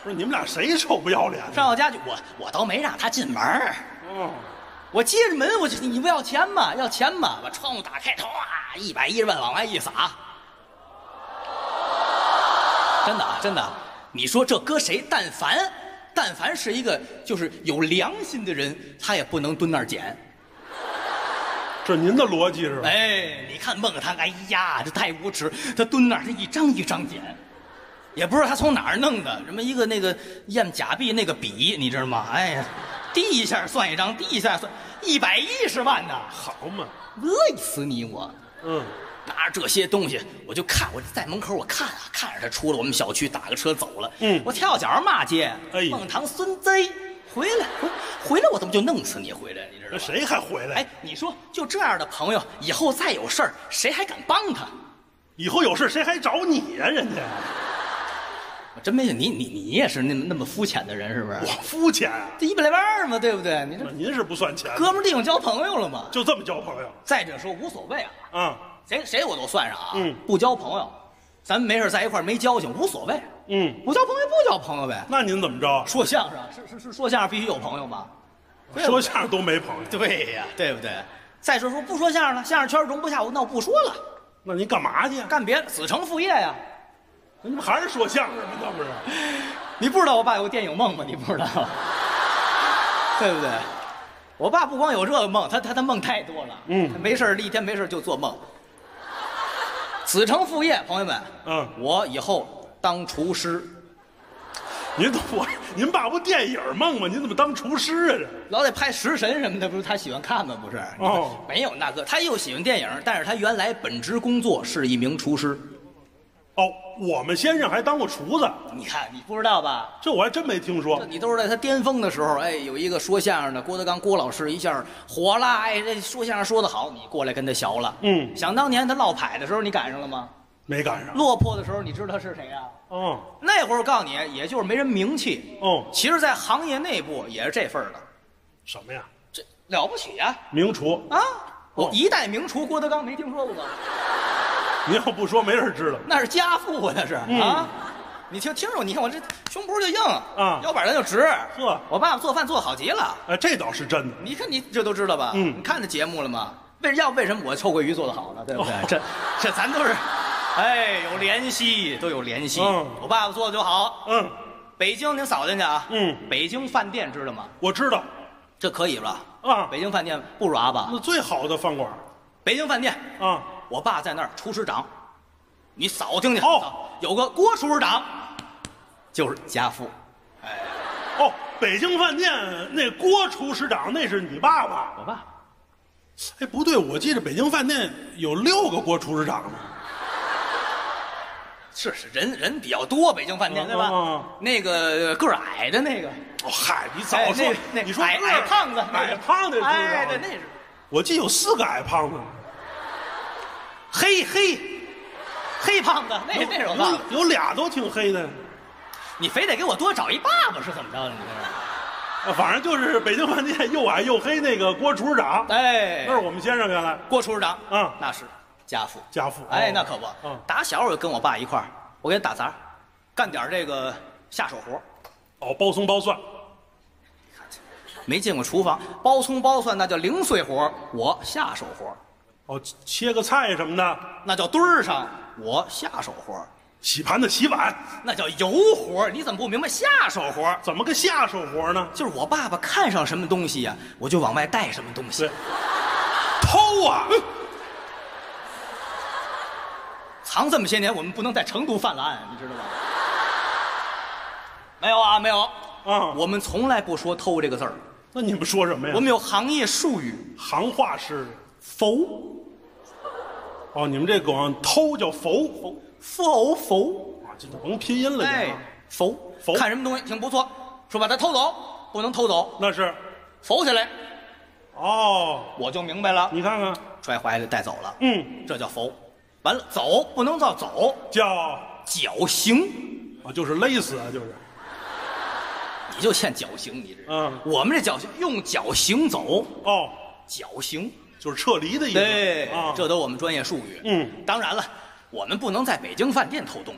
S2: 不是你们俩谁臭不要脸？
S3: 上我家去，我我都没让他进门。
S2: 哦，
S3: 我接着门，我就你不要钱吗？要钱吗？把窗户打开，唰，一百一十万往外一撒。真的啊，真的，你说这搁谁？但凡，但凡是一个就是有良心的人，他也不能蹲那儿捡。
S2: 这您的逻辑是吧？
S3: 哎，你看孟汤，哎呀，这太无耻！他蹲那儿，他一张一张捡，也不知道他从哪儿弄的，什么一个那个验假币那个笔，你知道吗？哎呀，滴一下算一张，滴一下算一百一十万呢，
S2: 好嘛，
S3: 累死你我！
S2: 嗯。
S3: 拿着这些东西，我就看，我在门口我看啊，看着他出了我们小区，打个车走了。
S2: 嗯，
S3: 我跳脚骂街，
S2: 哎，
S3: 孟堂孙贼，回来回回来，我怎么就弄死你回来？你知道吗？
S2: 谁还回来？
S3: 哎，你说就这样的朋友，以后再有事儿，谁还敢帮他？
S2: 以后有事谁还找你呀？人家，
S3: 我真没想你你你也是那么那么肤浅的人，是不是？
S2: 我肤浅啊，
S3: 这一百来万嘛，对不对？你这
S2: 您是不算钱，
S3: 哥们儿弟兄交朋友了嘛，
S2: 就这么交朋友。
S3: 再者说无所谓啊，
S2: 啊。
S3: 谁谁我都算上啊，
S2: 嗯，
S3: 不交朋友，咱没事在一块没交情无所谓，
S2: 嗯，
S3: 不交朋友不交朋友呗。
S2: 那您怎么着？
S3: 说相声是是是说相声必须有朋友吗？
S2: 说相声都没朋友。
S3: 对呀，对不对？再说说不说相声了，相声圈容不下我，那我不说了。
S2: 那您干嘛去？
S3: 干别的，子承父业呀。
S2: 那你们还是说相声吗？那不是？
S3: 你不知道我爸有个电影梦吗？你不知道，对不对？我爸不光有这个梦，他他他梦太多了。
S2: 嗯，
S3: 他没事一天没事就做梦。子承父业，朋友们，
S2: 嗯，
S3: 我以后当厨师。
S2: 您怎么？您爸不电影梦吗？您怎么当厨师啊？这
S3: 老得拍食神什么的，不是他喜欢看吗？不是？
S2: 哦，
S3: 没有那个，他又喜欢电影，但是他原来本职工作是一名厨师。
S2: 哦，我们先生还当过厨子。
S3: 你看，你不知道吧？
S2: 这我还真没听说。
S3: 你都是在他巅峰的时候，哎，有一个说相声的郭德纲郭老师一下火了，哎，这说相声说得好，你过来跟他学了。
S2: 嗯，
S3: 想当年他落牌的时候，你赶上了吗？
S2: 没赶上。
S3: 落魄的时候，你知道他是谁呀？
S2: 哦，
S3: 那会儿我告诉你，也就是没人名气。
S2: 哦，
S3: 其实，在行业内部也是这份儿的。
S2: 什么呀？
S3: 这了不起呀！
S2: 名厨
S3: 啊，我一代名厨郭德纲没听说过吗？
S2: 您要不说，没人知道。
S3: 那是家父啊，那是、嗯、啊。你听听着，你看我这胸脯就硬
S2: 啊，
S3: 腰板就直。
S2: 呵，
S3: 我爸爸做饭做好极了。
S2: 哎，这倒是真的。
S3: 你看你这都知道吧？
S2: 嗯，
S3: 你看那节目了吗？为要为什么我臭鳜鱼做得好呢？对不对？哦、这这咱都是，哎，有联系，都有联系。
S2: 嗯，
S3: 我爸爸做的就好。
S2: 嗯，
S3: 北京您扫进去啊。
S2: 嗯，
S3: 北京饭店知道吗？
S2: 我知道，
S3: 这可以吧？
S2: 啊，
S3: 北京饭店不软吧？
S2: 那最好的饭馆。
S3: 北京饭店
S2: 啊，
S3: 我爸在那儿厨师长。你扫听听
S2: 哦，
S3: 有个郭厨师长，就是家父。哎，
S2: 哦，北京饭店那郭厨师长那是你爸爸？
S3: 我爸。
S2: 哎，不对，我记得北京饭店有六个郭厨师长呢。
S3: 是是，人人比较多，北京饭店、嗯、对吧？
S2: 嗯、
S3: 那个个儿矮的那个，
S2: 哦嗨，你早说，
S3: 哎、那
S2: 你说
S3: 矮矮胖子，
S2: 矮胖子，
S3: 哎，对，那是。
S2: 我记得有四个矮胖子，
S3: 黑黑。黑胖子，那那种胖子
S2: 有俩都挺黑的，
S3: 你非得给我多找一爸爸是怎么着？你
S2: 这，反正就是北京饭店又矮又黑那个郭厨师长，
S3: 哎，
S2: 那是我们先生原来。
S3: 郭厨师长，
S2: 嗯，
S3: 那是家父，
S2: 家父，
S3: 哎，那可不，
S2: 嗯，
S3: 打小我就跟我爸一块儿，我给他打杂，干点这个下手活，
S2: 哦，包葱包蒜，
S3: 没进过厨房，包葱包蒜那叫零碎活，我下手活。
S2: 哦，切个菜什么的，
S3: 那叫墩儿上，我下手活；
S2: 洗盘子、洗碗，
S3: 那叫油活。你怎么不明白下手活？
S2: 怎么个下手活呢？
S3: 就是我爸爸看上什么东西呀、啊，我就往外带什么东西。
S2: 偷啊！嗯、
S3: 藏这么些年，我们不能在成都犯了案，你知道吗？没有啊，没有。
S2: 啊，
S3: 我们从来不说偷这个字儿。
S2: 那你们说什么呀？
S3: 我们有行业术语，
S2: 行话是
S3: 否。
S2: 哦，你们这管偷叫否
S3: 否否否
S2: 啊，这就甭拼音了。
S3: 哎，否
S2: 否，
S3: 看什么东西挺不错，说把它偷走，不能偷走，
S2: 那是
S3: 否下来。
S2: 哦，
S3: 我就明白了。
S2: 你看看，
S3: 揣怀里带走了，
S2: 嗯，
S3: 这叫否。完了，走不能叫走，
S2: 叫
S3: 绞刑
S2: 啊，就是勒死啊，就是。
S3: 你就欠绞刑，你这。
S2: 嗯，
S3: 我们这绞刑用绞刑走。
S2: 哦，
S3: 绞刑。
S2: 就是撤离的意思，
S3: 对，
S2: 啊，
S3: 这都我们专业术语。
S2: 嗯，
S3: 当然了，我们不能在北京饭店偷东西。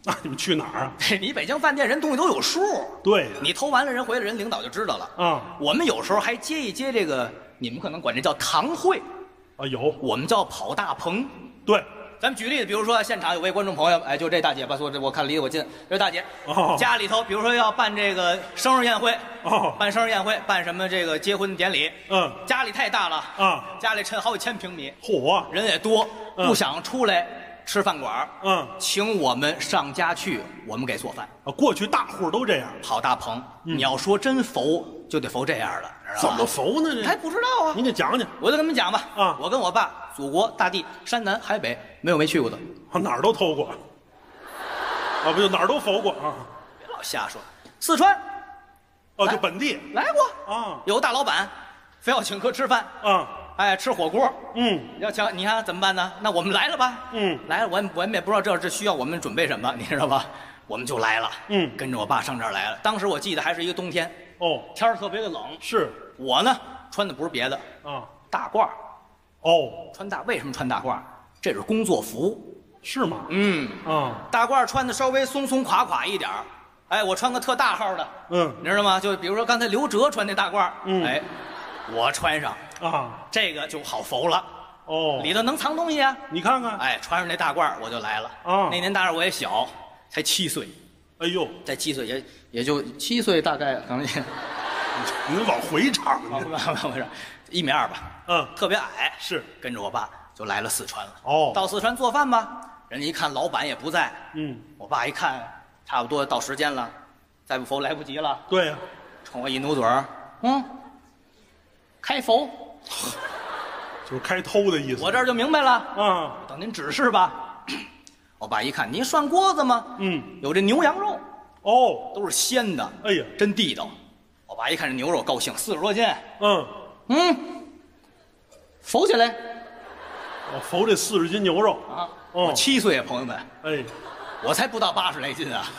S2: 那你们去哪儿啊？
S3: 你北京饭店人东西都有数。
S2: 对，
S3: 你投完了人回来，人领导就知道了。
S2: 啊，
S3: 我们有时候还接一接这个，你们可能管这叫堂会，
S2: 啊有，
S3: 我们叫跑大棚。
S2: 对，
S3: 咱们举例子，比如说现场有位观众朋友，哎，就这大姐吧，说这我看离我近，这大姐，
S2: 哦，
S3: 家里头比如说要办这个生日宴会，
S2: 哦，
S3: 办生日宴会，办什么这个结婚典礼，
S2: 嗯，
S3: 家里太大了，
S2: 啊，
S3: 家里趁好几千平米，
S2: 嚯，
S3: 人也多，
S2: 嗯
S3: 不想出来吃饭馆，
S2: 嗯，
S3: 请我们上家去，我们给做饭。
S2: 啊，过去大户都这样，
S3: 跑大棚，
S2: 嗯
S3: 你要说真佛，就得佛这样的，知道
S2: 怎
S3: 吧
S2: 么服呢？这
S3: 还不知道啊？
S2: 您给讲讲
S3: 我就跟你们讲吧。
S2: 啊
S3: 我跟我爸，祖国大地，山南海北，没有没去过的。
S2: 啊，哪儿都偷过，啊，不就哪儿都服过啊？
S3: 别老瞎说。四川
S2: 哦，
S3: 来
S2: 就本地
S3: 来过，
S2: 啊
S3: 有个大老板，非要请客吃饭，
S2: 啊，
S3: 哎，吃火锅。
S2: 嗯
S3: 要请，你看怎么办呢？那我们来了吧？
S2: 嗯，
S3: 来了，我也我们也不知道这这需要我们准备什么，你知道吧？我们就来了，
S2: 嗯
S3: 跟着我爸上这儿来了。当时我记得还是一个冬天，
S2: 哦，
S3: 天儿特别的冷。
S2: 是
S3: 我呢穿的不是别的，
S2: 啊，
S3: 大褂儿，
S2: 哦，
S3: 穿大为什么穿大褂儿？这是工作服。
S2: 是吗？
S3: 嗯，
S2: 啊，
S3: 大褂儿穿的稍微松松垮垮一点儿，哎，我穿个特大号的，
S2: 嗯
S3: 你知道吗？就比如说刚才刘哲穿那大褂儿，
S2: 嗯
S3: 哎，我穿上
S2: 啊，
S3: 这个就好服了，
S2: 哦，
S3: 里头能藏东西啊。
S2: 你看看，
S3: 哎，穿上那大褂儿我就来了。
S2: 啊
S3: 那年大褂我也小，才七岁，
S2: 哎呦，
S3: 才七岁也也就七岁，大概可能也，
S2: 您往回唱
S3: 不
S2: 去，
S3: 不不是一米二吧，
S2: 嗯，
S3: 特别矮，
S2: 是
S3: 跟着我爸就来了四川了。
S2: 哦
S3: 到四川做饭吧，人家一看老板也不在，
S2: 嗯，
S3: 我爸一看差不多到时间了，再不服来不及了，
S2: 对呀，
S3: 冲我一努嘴儿，嗯，开否，
S2: 就是开偷的意思。
S3: 我这儿就明白了，
S2: 啊，
S3: 等您指示吧。我爸一看，您涮锅子吗？
S2: 嗯，
S3: 有这牛羊肉，
S2: 哦，
S3: 都是鲜的，
S2: 哎呀，
S3: 真地道。我爸一看这牛肉高兴，四十多斤，
S2: 嗯，
S3: 嗯，浮起来
S2: 我服这四十斤牛肉，
S3: 啊！
S2: 哦
S3: 我七岁啊，朋友们，
S2: 哎，
S3: 我才不到八十来斤啊。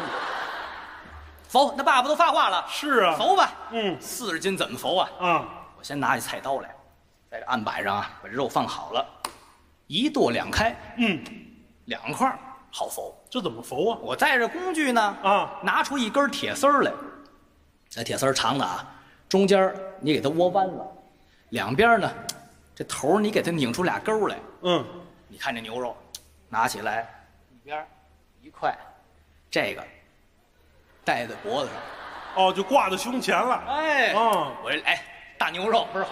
S3: 浮，那爸爸都发话了，
S2: 是啊，
S3: 浮吧。
S2: 嗯
S3: 四十斤怎么浮啊？
S2: 啊，
S3: 我先拿起菜刀来，在这案板上啊，把这肉放好了，一剁两开，
S2: 嗯，
S3: 两块儿好浮。
S2: 这怎么服啊？
S3: 我带着工具呢，
S2: 啊，
S3: 拿出一根铁丝儿来，这铁丝儿长的啊，中间儿你给它窝弯了，两边呢，这头儿你给它拧出俩钩来。
S2: 嗯，
S3: 你看这牛肉，拿起来一边儿一块，这个戴在脖子上，
S2: 哦，就挂在胸前了。
S3: 哎，
S2: 哦，
S3: 我这哎大牛肉倍儿好。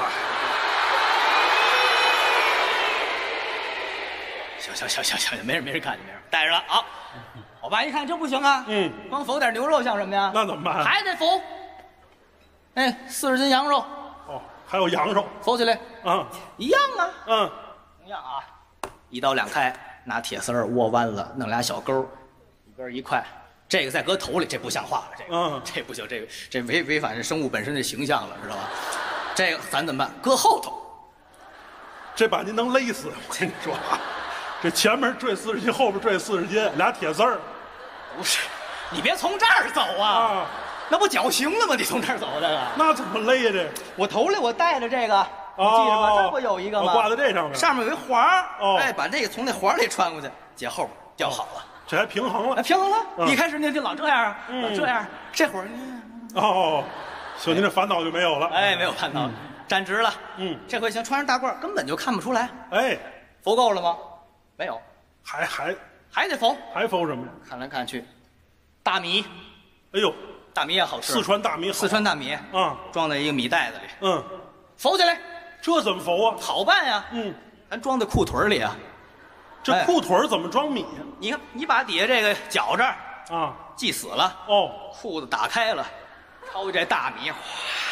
S3: 行行行行行，没人没人看见，没人带着了啊。我爸一看这不行啊，
S2: 嗯，
S3: 光否点牛肉像什么呀？
S2: 那怎么办？
S3: 还得否。哎，四十斤羊肉
S2: 哦，还有羊肉。
S3: 否起来，
S2: 啊，
S3: 一样啊，
S2: 嗯，
S3: 同样啊，一刀两开，拿铁丝儿窝弯了，弄俩小钩，一根一块。这个再搁头里，这不像话了，这个，
S2: 嗯
S3: 这不行，这个这违违反这生物本身的形象了，知道吧？这个咱怎么办？搁后头。
S2: 这把您能勒死。我跟你说啊，这前面坠四十斤，后边坠四十斤，俩铁丝儿。
S3: 不是，你别从这儿走啊，
S2: 啊，
S3: 那不绞刑了吗？你从这儿走这个，
S2: 那怎么勒呀？这
S3: 我头里我带着这个，你记着吧？
S2: 哦
S3: 这不有一个吗？
S2: 哦挂在这上面，
S3: 上面有一环儿，
S2: 哦
S3: 哎，把那个从那环儿里穿过去，接后边吊好了，
S2: 这还平衡
S3: 哎，
S2: 了。
S3: 平衡了。
S2: 嗯
S3: 一开始你就老这样啊，
S2: 嗯
S3: 老这样，这会儿
S2: 哦，行，您这烦恼就没有了。
S3: 哎没有看到，站直了。
S2: 嗯，
S3: 这回行，穿上大褂根本就看不出来，
S2: 哎，
S3: 浮够了吗？没有，
S2: 还还
S3: 还得浮。
S2: 还服什么呀？
S3: 看来看去，大米，
S2: 哎呦，
S3: 大米也好吃。
S2: 四川大米好，
S3: 四川大米
S2: 啊，
S3: 装在一个米袋子里，
S2: 嗯，
S3: 浮起来，
S2: 这怎么服啊？
S3: 好办呀。
S2: 嗯，
S3: 咱装在裤腿里啊。
S2: 这
S3: 哎
S2: 裤腿儿怎么装米呀？
S3: 你看，你把底下这个脚这儿
S2: 啊，
S3: 系死了，
S2: 哦，
S3: 裤子打开了，抄这大米，哗，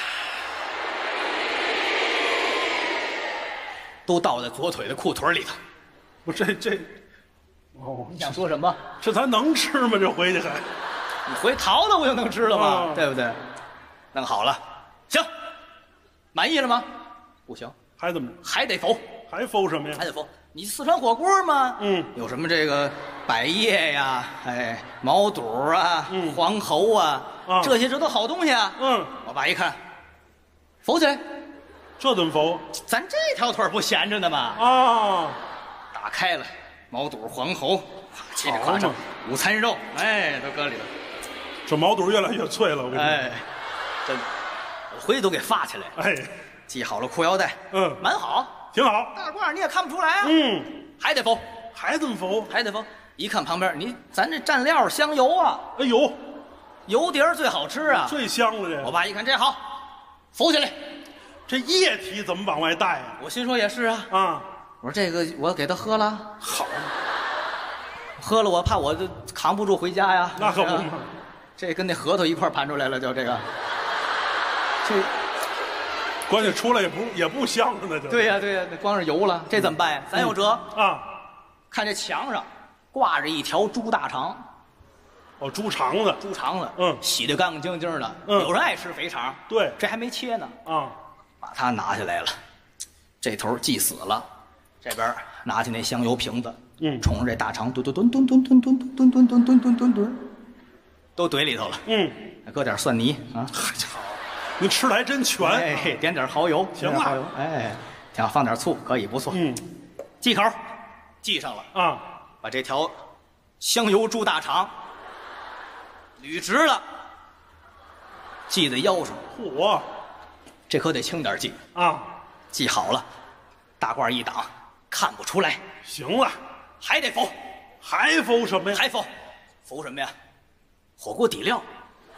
S3: 都倒在左腿的裤腿里头。
S2: 不，这这，哦，
S3: 你想说什么？
S2: 这咱能吃吗？这回去还，
S3: 你回淘的不就能吃了吗？
S2: 哦
S3: 对不对？弄好了，行，满意了吗？不行，
S2: 还怎么
S3: 还得浮，
S2: 还服什么呀？
S3: 还得浮。你四川火锅吗？
S2: 嗯，
S3: 有什么这个百叶呀，哎，毛肚啊，
S2: 嗯
S3: 黄喉啊，
S2: 啊
S3: 这些这都好东西啊。
S2: 嗯，
S3: 我爸一看，浮起来，
S2: 这怎么服
S3: 咱这条腿儿不闲着呢吗？
S2: 啊？
S3: 打开了，毛肚、黄喉，嘁哩
S2: 好
S3: 咔嚓
S2: 嘛，
S3: 午餐肉，哎，都搁里头。
S2: 这毛肚越来越脆了，我跟你说。
S3: 哎，真的，我回去都给发起来。
S2: 哎，
S3: 系好了裤腰带，
S2: 嗯，
S3: 蛮好，
S2: 挺好。
S3: 大褂你也看不出来啊。
S2: 嗯，
S3: 还得缝，
S2: 还这么缝，
S3: 还得缝。一看旁边，你咱这蘸料香油啊，
S2: 哎呦，
S3: 油碟儿最好吃啊，
S2: 最香了这。
S3: 我爸一看这好，缝起来。
S2: 这液体怎么往外带呀？
S3: 我心说也是啊，
S2: 啊，
S3: 我说这个我给他喝了，
S2: 好，
S3: 喝了我怕我就扛不住回家呀。
S2: 那可不嘛。
S3: 这跟那核桃一块盘出来了，就这个。这，
S2: 关键出来也不也不香了，那就。
S3: 对呀对呀，那光是油了，这怎么办呀？咱有辙
S2: 啊。
S3: 看这墙上挂着一条猪大肠。
S2: 哦，猪肠子，
S3: 猪肠子，
S2: 嗯，
S3: 洗得干干净净的。
S2: 嗯，
S3: 有人爱吃肥肠，
S2: 对，
S3: 这还没切呢。
S2: 啊，
S3: 把它拿下来了，这头系死了，这边拿起那香油瓶子，
S2: 嗯，
S3: 冲着这大肠吨吨吨吨吨吨吨吨吨吨吨吨吨吨，都怼里头了。
S2: 嗯，
S3: 搁点蒜泥啊，
S2: 好，您吃的还真全。
S3: 哎，点点蚝油，
S2: 行了，
S3: 哎，挺好，放点醋，可以，不错。
S2: 嗯，
S3: 系口，系上了
S2: 啊，
S3: 把这条香油猪大肠捋直了，系在腰上。
S2: 嚯，
S3: 这可得轻点系
S2: 啊！
S3: 系好了，大褂一挡，看不出来。
S2: 行了，
S3: 还得缝，
S2: 还缝什么呀？
S3: 还缝，缝什么呀？火锅底料。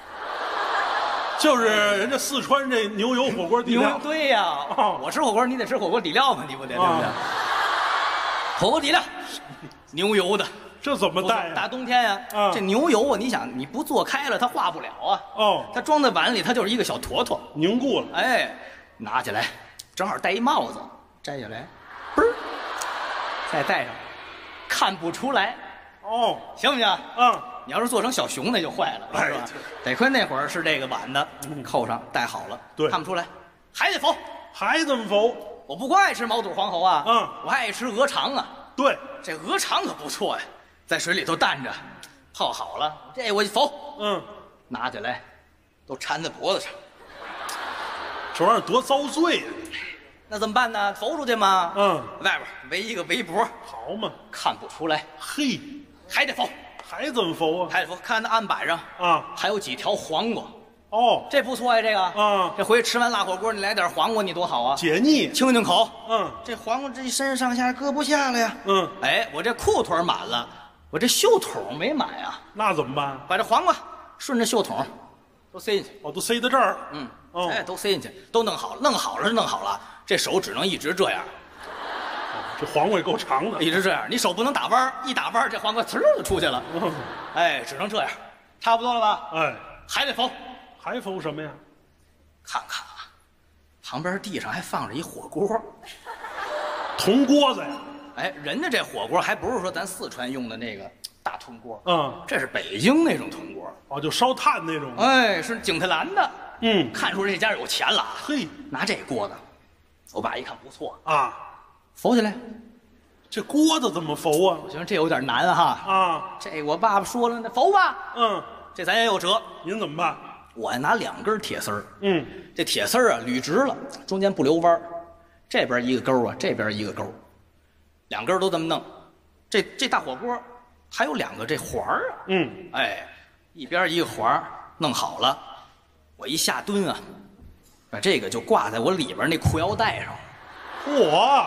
S2: 就是人家四川这牛油火锅底料。
S3: 对呀，哦，我吃火锅，你得吃火锅底料嘛，你不得对不对？火锅底料，牛油的。
S2: 这怎么带呀？
S3: 大冬天呀，这牛油啊，你想你不做开了，它化不了啊。
S2: 哦，
S3: 它装在碗里，它就是一个小坨坨，
S2: 凝固了。
S3: 哎，拿起来，正好戴一帽子，摘下来，嘣儿，再戴上，看不出来。
S2: 哦，
S3: 行不行？
S2: 嗯，
S3: 你要是做成小熊，那就坏了，是吧？得亏那会儿是这个碗的，扣上戴好了，
S2: 对，
S3: 看不出来。还得缝，
S2: 还这么缝。
S3: 我不光爱吃毛肚黄喉啊，
S2: 嗯，
S3: 我还爱吃鹅肠啊。
S2: 对，
S3: 这鹅肠可不错呀。在水里头淡着，泡好了，这我一缝，
S2: 嗯，
S3: 拿起来，都缠在脖子上。
S2: 这玩意儿多遭罪呀！
S3: 那怎么办呢？缝出去吗？
S2: 嗯，
S3: 外边围一个围脖，
S2: 好嘛，
S3: 看不出来。
S2: 嘿，
S3: 还得缝，
S2: 还怎么缝啊？
S3: 还得缝。看那案板上
S2: 啊，
S3: 还有几条黄瓜。
S2: 哦，
S3: 这不错呀，这个
S2: 啊，
S3: 这回去吃完辣火锅，你来点黄瓜，你多好啊，
S2: 解腻，
S3: 清清口。
S2: 嗯，
S3: 这黄瓜这身上上下搁不下了呀。
S2: 嗯，
S3: 哎，我这裤腿满了。我这袖筒没满呀，
S2: 那怎么办？
S3: 把这黄瓜顺着袖筒都塞进去。
S2: 哦，都塞到这儿。
S3: 嗯，哦，哎，都塞进去，都弄好了，弄好了是弄好了，这手只能一直这样。
S2: 哦，这黄瓜也够长的，
S3: 一直这样，你手不能打弯，一打弯这黄瓜呲儿就出去了。嗯，哎，只能这样，差不多了吧？
S2: 哎，
S3: 还得缝，
S2: 还缝什么呀？
S3: 看看啊，旁边地上还放着一火锅，
S2: 铜锅子呀。
S3: 哎，人家这火锅还不是说咱四川用的那个大铜锅，
S2: 嗯，
S3: 这是北京那种铜锅，
S2: 哦，就烧炭那种。
S3: 哎，是景泰蓝的，
S2: 嗯，
S3: 看出这家有钱了。
S2: 嘿，
S3: 拿这锅子，我爸一看不错
S2: 啊，
S3: 缝起来。
S2: 这锅子怎么缝啊？
S3: 我觉得这有点难哈。
S2: 啊，
S3: 这我爸爸说了，那缝吧。
S2: 嗯，
S3: 这咱也有辙。
S2: 您怎么办？
S3: 我拿两根铁丝儿，
S2: 嗯，
S3: 这铁丝儿啊捋直了，中间不留弯儿，这边一个钩啊，这边一个钩。两根都这么弄，这这大火锅还有两个这环儿啊，
S2: 嗯，
S3: 哎，一边一个环儿弄好了，我一下蹲啊，把这个就挂在我里边那裤腰带上，
S2: 嚯，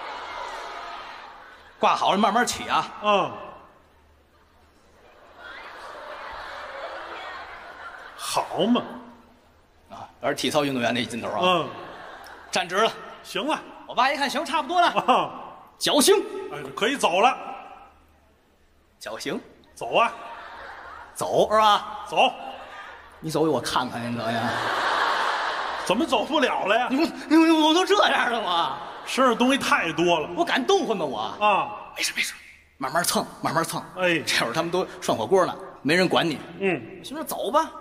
S3: 挂好了慢慢起啊，
S2: 嗯，好嘛，
S3: 啊，有点体操运动员那劲头啊，
S2: 嗯，
S3: 站直了，
S2: 行了，
S3: 我爸一看行，差不多了，
S2: 啊。
S3: 绞刑，
S2: 哎，可以走了，
S3: 绞刑，
S2: 走啊，
S3: 走是吧？
S2: 走，
S3: 你走，我看看您怎样？
S2: 怎么走不了了呀？
S3: 你我你我都这样了，我
S2: 身上东西太多了，
S3: 我敢动换吗？我
S2: 啊，
S3: 没事没事，慢慢蹭，慢慢蹭。
S2: 哎，
S3: 这会儿他们都涮火锅呢，没人管你。
S2: 嗯，
S3: 我心说走吧。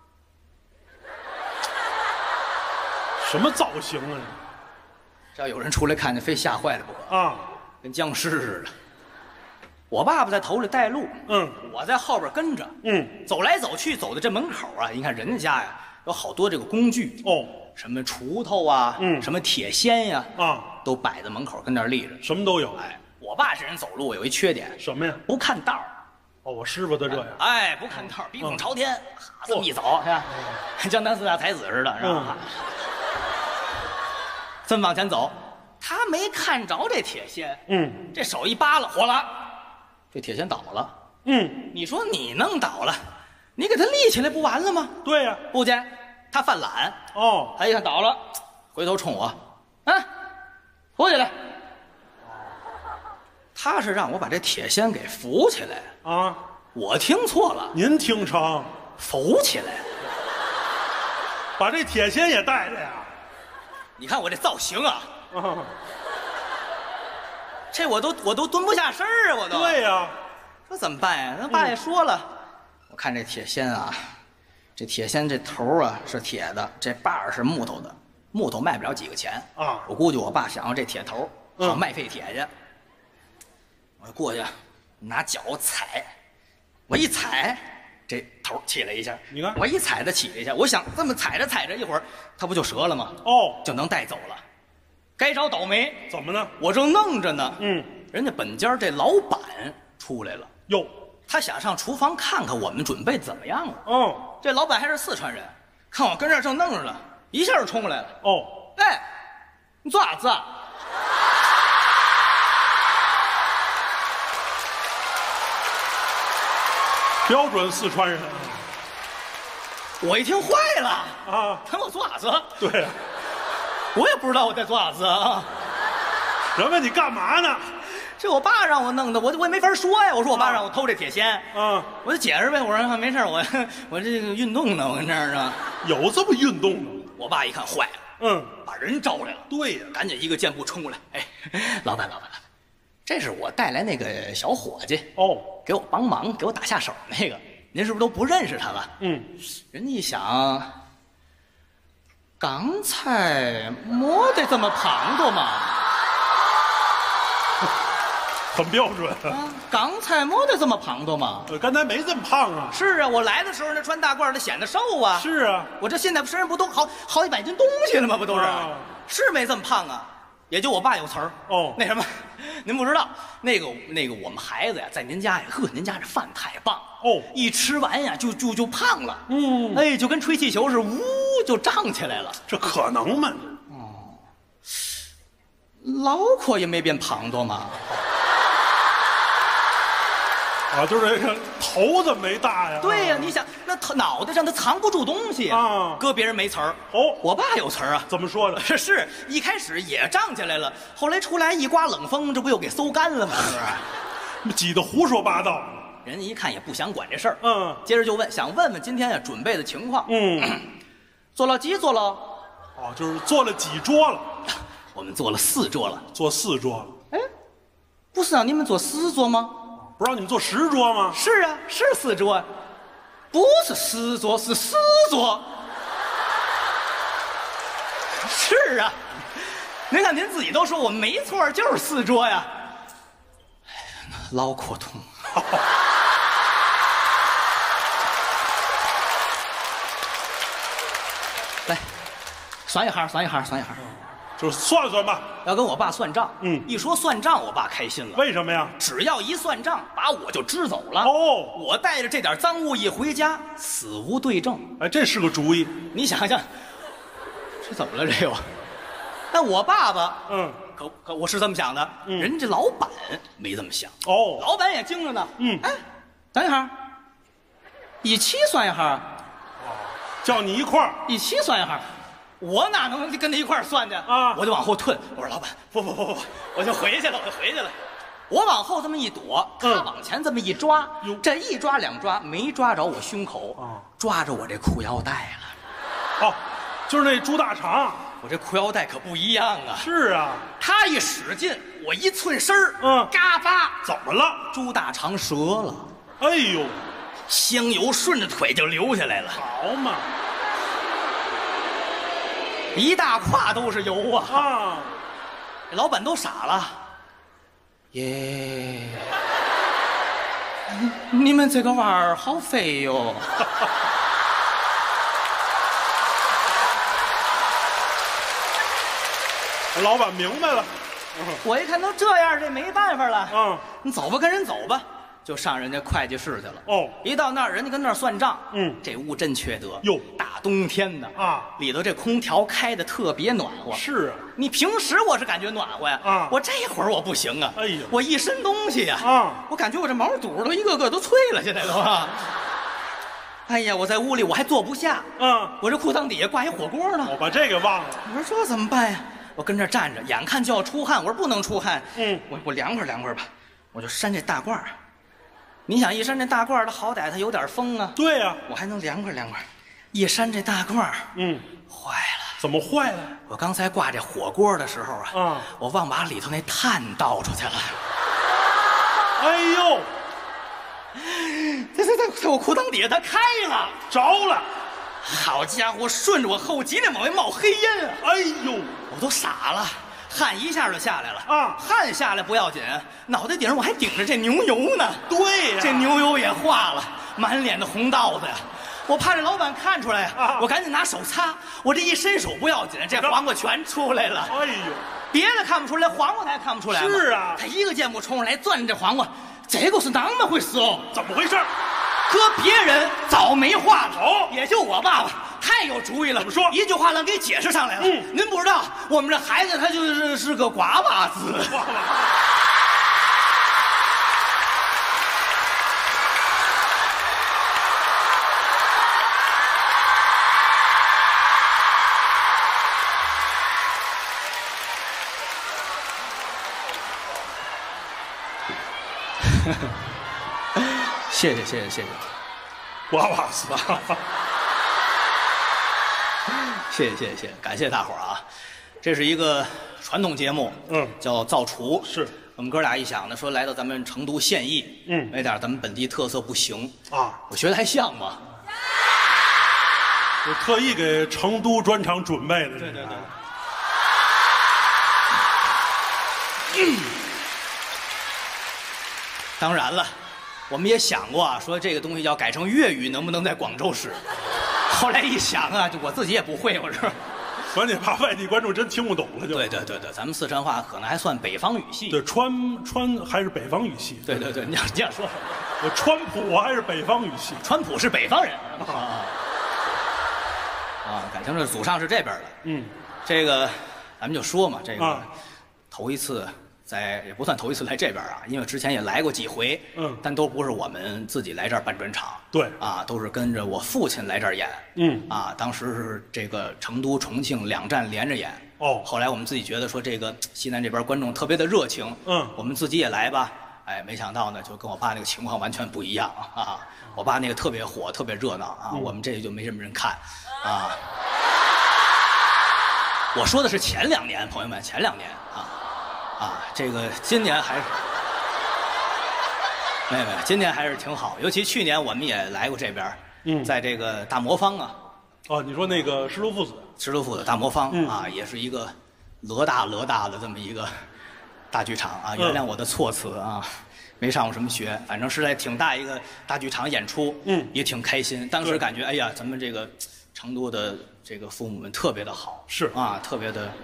S2: 什么造型啊？
S3: 只要有人出来看见，非吓坏了不可
S2: 啊！
S3: 跟僵尸似的。我爸爸在头里带路，
S2: 嗯，
S3: 我在后边跟着，
S2: 嗯，
S3: 走来走去，走到这门口啊，你看人家呀有好多这个工具
S2: 哦，
S3: 什么锄头啊，
S2: 嗯，
S3: 什么铁锨呀，
S2: 啊，
S3: 都摆在门口跟那儿立着，
S2: 什么都有。
S3: 哎，我爸这人走路有一缺点，
S2: 什么呀？
S3: 不看道儿，
S2: 哦，我师傅都这样。
S3: 哎，不看道，鼻孔朝天，哈，这么一走，是吧？江南四大才子似的，是吧？这么往前走，他没看着这铁锨，
S2: 嗯，
S3: 这手一扒拉，火了，这铁锨倒了。
S2: 嗯，
S3: 你说你弄倒了，你给他立起来不完了吗？
S2: 对呀，
S3: 不见，他犯懒。
S2: 哦，
S3: 他一看倒了，回头冲我，啊，扶起来。他是让我把这铁锨给扶起来
S2: 啊，
S3: 我听错了，
S2: 您听成
S3: 扶起来。
S2: 把这铁锨也带着呀？
S3: 你看我这造型啊，
S2: 啊，
S3: 这我都我都蹲不下身儿啊，我都。
S2: 对呀，
S3: 说怎么办呀？那爸也说了，嗯、我看这铁锨啊，这铁锨这头啊是铁的，这把儿是木头的，木头卖不了几个钱
S2: 啊。
S3: 我估计我爸想要这铁头，好、嗯、卖废铁去。我过去拿脚踩，我一踩，这头起来一下。
S2: 你看，
S3: 我一踩它起来一下，我想这么踩着踩着，一会儿它不就折了吗？
S2: 哦，
S3: 就能带走了。该找倒霉，
S2: 怎么呢？
S3: 我正弄着呢，
S2: 嗯，
S3: 人家本家这老板出来了。
S2: 哟，
S3: 他想上厨房看看我们准备怎么样了。
S2: 哦，
S3: 这老板还是四川人，看我跟这儿正弄着呢，一下就冲过来了。
S2: 哦，
S3: 哎，你做啥子啊？
S2: 标准四川人。
S3: 我一听坏了
S2: 啊！
S3: 他我做啥子？
S2: 对呀、啊，
S3: 我也不知道我在做啥子啊。
S2: 人问你干嘛呢？
S3: 这我爸让我弄的，我我也没法说呀。我说我爸让我偷这铁锨，嗯，我就解释呗。我说没事，我我这个运动呢，我跟这儿呢。
S2: 有这么运动的？
S3: 我爸一看坏了，嗯，把人招来了。对呀，赶紧一个箭步冲过来。哎，老板，老板，老板，这是我带来那个小伙计哦，给我帮忙，给我打下手那个，您是不是都不认识他了？嗯，人家一想，刚才没得这么胖的嘛。
S2: 很标准
S3: 啊！刚才没得这么胖的嘛？
S2: 呃，刚才没这么胖啊。
S3: 是啊，我来的时候那穿大褂的显得瘦啊。
S2: 是啊，
S3: 我这现在身上不都好好几百斤东西了吗？不都是？啊、是没这么胖啊，也就我爸有词儿哦。那什么，您不知道，那个那个我们孩子呀，在您家呀，呵，您家这饭太棒哦，一吃完呀就就就胖了。嗯，哎，就跟吹气球似的，呜就胀起来了。
S2: 这可能吗？
S3: 哦，老可也没变胖多嘛。
S2: 啊，就是这个头怎么没大呀？
S3: 对呀，你想那头脑袋上它藏不住东西啊，搁别人没词儿哦，我爸有词儿啊。
S2: 怎么说的？
S3: 是是，一开始也胀起来了，后来出来一刮冷风，这不又给馊干了吗？是
S2: 不是？挤得胡说八道。
S3: 人家一看也不想管这事儿，嗯，接着就问，想问问今天呀准备的情况。嗯，做了几桌了？
S2: 哦，就是做了几桌了？
S3: 我们做了四桌了，
S2: 做四桌了。
S3: 哎，不是让你们做四桌吗？
S2: 不让你们做十桌吗？
S3: 是啊，是四桌，不是十桌，是四桌。是啊，您看您自己都说我没错，就是四桌呀。老苦痛。来，算一下，算一下，算一下。
S2: 就是算算吧，
S3: 要跟我爸算账。嗯，一说算账，我爸开心了。
S2: 为什么呀？
S3: 只要一算账，把我就支走了。哦，我带着这点赃物一回家，死无对证。
S2: 哎，这是个主意。
S3: 你想想，这怎么了？这个？但我爸爸，嗯，可可我是这么想的。嗯，人家老板没这么想。哦，老板也精着呢。嗯，哎，等一下，一起算一下。
S2: 哦，叫你一块儿
S3: 一起算一下。我哪能跟他一块儿算去啊？我就往后退，我说老板，不不不不不，我就回去了，我就回去了。我往后这么一躲，他往前这么一抓，这一抓两抓没抓着我胸口，抓着我这裤腰带了。
S2: 哦，就是那猪大肠，
S3: 我这裤腰带可不一样啊。
S2: 是啊，
S3: 他一使劲，我一寸身儿，嗯，嘎巴，
S2: 怎么了？
S3: 猪大肠折了。
S2: 哎呦，
S3: 香油顺着腿就流下来了。
S2: 好嘛。
S3: 一大胯都是油啊！啊，老板都傻了。耶，你们这个玩儿好肥哟！
S2: 老板明白了。
S3: 我一看都这样，这没办法了。嗯，你走吧，跟人走吧。 就上人家会计室去了。
S2: 哦，
S3: 一到那儿，人家跟那儿算账。
S2: 嗯，
S3: 这屋真缺德
S2: 哟，
S3: 大冬天的
S2: 啊，
S3: 里头这空调开的特别暖和。
S2: 是啊，
S3: 你平时我是感觉暖和呀，
S2: 啊，
S3: 我这会儿我不行啊。
S2: 哎呀，
S3: 我一身东西呀，
S2: 啊，
S3: 我感觉我这毛肚都一个个都脆了，现在都啊。哎呀，我在屋里我还坐不下。
S2: 嗯，
S3: 我这裤裆底下挂一火锅呢。
S2: 我把这给忘了。
S3: 我说这怎么办呀？我跟这站着，眼看就要出汗，我说不能出汗。
S2: 嗯，
S3: 我我凉快凉快吧，我就扇这大褂儿。你想一扇这大褂儿，它好歹它有点风啊。
S2: 对呀、啊，
S3: 我还能凉快凉快。一扇这大褂儿，
S2: 嗯，
S3: 坏了。
S2: 怎么坏了？
S3: 我刚才挂这火锅的时候啊，
S2: 啊，
S3: 我忘把里头那炭倒出去了。
S2: 哎呦，
S3: 这这这，在我裤裆底下它开了，
S2: 着了。
S3: 好家伙，顺着我后脊梁往外冒黑烟啊！
S2: 哎呦，
S3: 我都傻了。汗一下就下来了
S2: 啊！
S3: 汗下来不要紧，脑袋顶上我还顶着这牛油呢。
S2: 对呀、啊，
S3: 这牛油也化了，满脸的红道子呀！我怕这老板看出来，啊、我赶紧拿手擦。我这一伸手不要紧，这黄瓜全出来了。
S2: 哎呦，
S3: 别的看不出来，黄瓜他还看不出来吗？
S2: 是啊，
S3: 他一个箭步冲上来，攥这黄瓜，这个是那么回事哦？
S2: 怎么回事？
S3: 搁别人早没话了，
S2: 哦，
S3: 也就我爸爸。太有主意了！
S2: 怎么说？
S3: 一句话能给解释上来了。嗯，您不知道，我们这孩子他就是是个瓜娃子。谢谢谢谢谢谢，
S2: 瓜娃子。
S3: 谢谢谢谢谢谢，感谢大伙儿啊！这是一个传统节目，
S2: 嗯，
S3: 叫造厨。
S2: 是
S3: 我们哥俩一想呢，说来到咱们成都县艺，
S2: 嗯，
S3: 没点咱们本地特色不行
S2: 啊。
S3: 我觉得还像吗？
S2: 我特意给成都专场准备的。
S3: 对对对。
S2: 嗯。
S3: 当然了，我们也想过啊，说这个东西要改成粤语，能不能在广州使？后来一想啊，就我自己也不会，我说，
S2: 关键怕外地观众真听不懂了就。
S3: 对对对对，咱们四川话可能还算北方语系。
S2: 对，川川还是北方语系。
S3: 对对对，你想你想说什么？
S2: 我川普还是北方语系。
S3: 川普是北方人啊。啊，感情这祖上是这边的。
S2: 嗯，
S3: 这个咱们就说嘛，这个、
S2: 啊、
S3: 头一次。在也不算头一次来这边啊，因为之前也来过几回，
S2: 嗯，
S3: 但都不是我们自己来这儿办专场，
S2: 对，
S3: 啊，都是跟着我父亲来这儿演，
S2: 嗯，
S3: 啊，当时是这个成都、重庆两站连着演，
S2: 哦，
S3: 后来我们自己觉得说这个西南这边观众特别的热情，
S2: 嗯，
S3: 我们自己也来吧，哎，没想到呢，就跟我爸那个情况完全不一样啊，我爸那个特别火，特别热闹啊，
S2: 嗯、
S3: 我们这就没什么人看，啊，我说的是前两年，朋友们，前两年啊。啊，这个今年还是没有没有，今年还是挺好。尤其去年我们也来过这边，
S2: 嗯，
S3: 在这个大魔方啊。
S2: 哦，你说那个师徒父子，
S3: 师徒父子大魔方、
S2: 嗯、
S3: 啊，也是一个罗大罗大的这么一个大剧场啊。原谅我的措辞啊，嗯、没上过什么学，反正是在挺大一个大剧场演出，
S2: 嗯，
S3: 也挺开心。当时感觉，哎呀，咱们这个成都的这个父母们特别的好，
S2: 是
S3: 啊，特别的。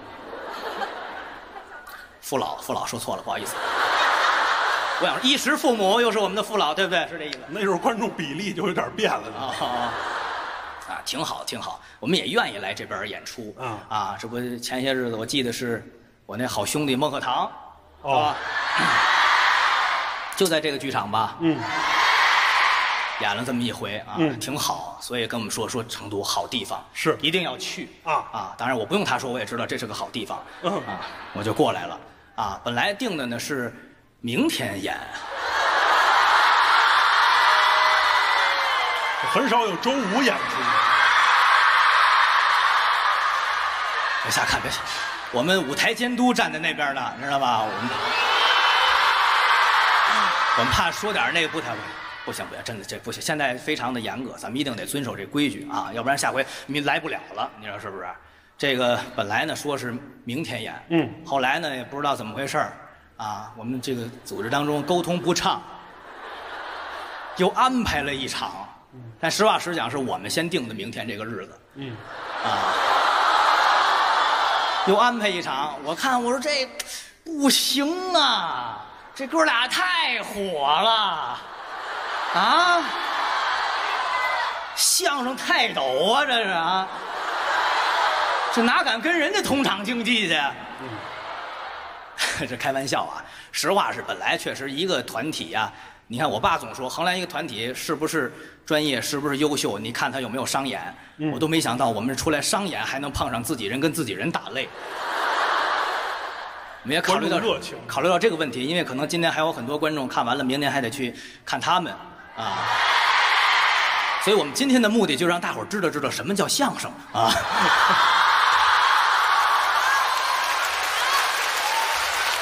S3: 父老，父老说错了，不好意思。我想衣食父母又是我们的父老，对不对？是这意思。
S2: 那时候观众比例就有点变了
S3: 啊、哦、啊，挺好，挺好。我们也愿意来这边演出
S2: 啊
S3: 啊！这不前些日子我记得是我那好兄弟孟鹤堂，
S2: 哦，
S3: 就在这个剧场吧，
S2: 嗯，
S3: 演了这么一回啊，
S2: 嗯，
S3: 挺好。所以跟我们说说成都好地方，
S2: 是
S3: 一定要去
S2: 啊
S3: 啊！当然我不用他说，我也知道这是个好地方，
S2: 嗯
S3: 啊，我就过来了。啊，本来定的呢是明天演，
S2: 很少有周五演出。
S3: 别瞎看，别瞎，我们舞台监督站在那边呢，你知道吧？我们我们怕说点那个不太不行不行，真的这不行，现在非常的严格，咱们一定得遵守这规矩啊，要不然下回你来不了了，你知道是不是？这个本来呢说是明天演，
S2: 嗯，
S3: 后来呢也不知道怎么回事儿。啊，我们这个组织当中沟通不畅，又安排了一场，但实话实讲是我们先定的明天这个日子，
S2: 嗯，
S3: 啊，又安排一场，我看我说这不行啊，这哥俩太火了， 啊，相声泰斗啊，这是啊，这哪敢跟人家同场竞技去？嗯、这开玩笑啊，实话是，本来确实一个团体啊。你看，我爸总说，衡量一个团体是不是专业，是不是优秀，你看他有没有商演。嗯、我都没想到，我们出来商演还能碰上自己人跟自己人打擂。我们也考虑到
S2: 热情，
S3: 考虑到这个问题，因为可能今年还有很多观众看完了，明年还得去看他们啊。所以我们今天的目的就让大伙儿知道知道什么叫相声啊。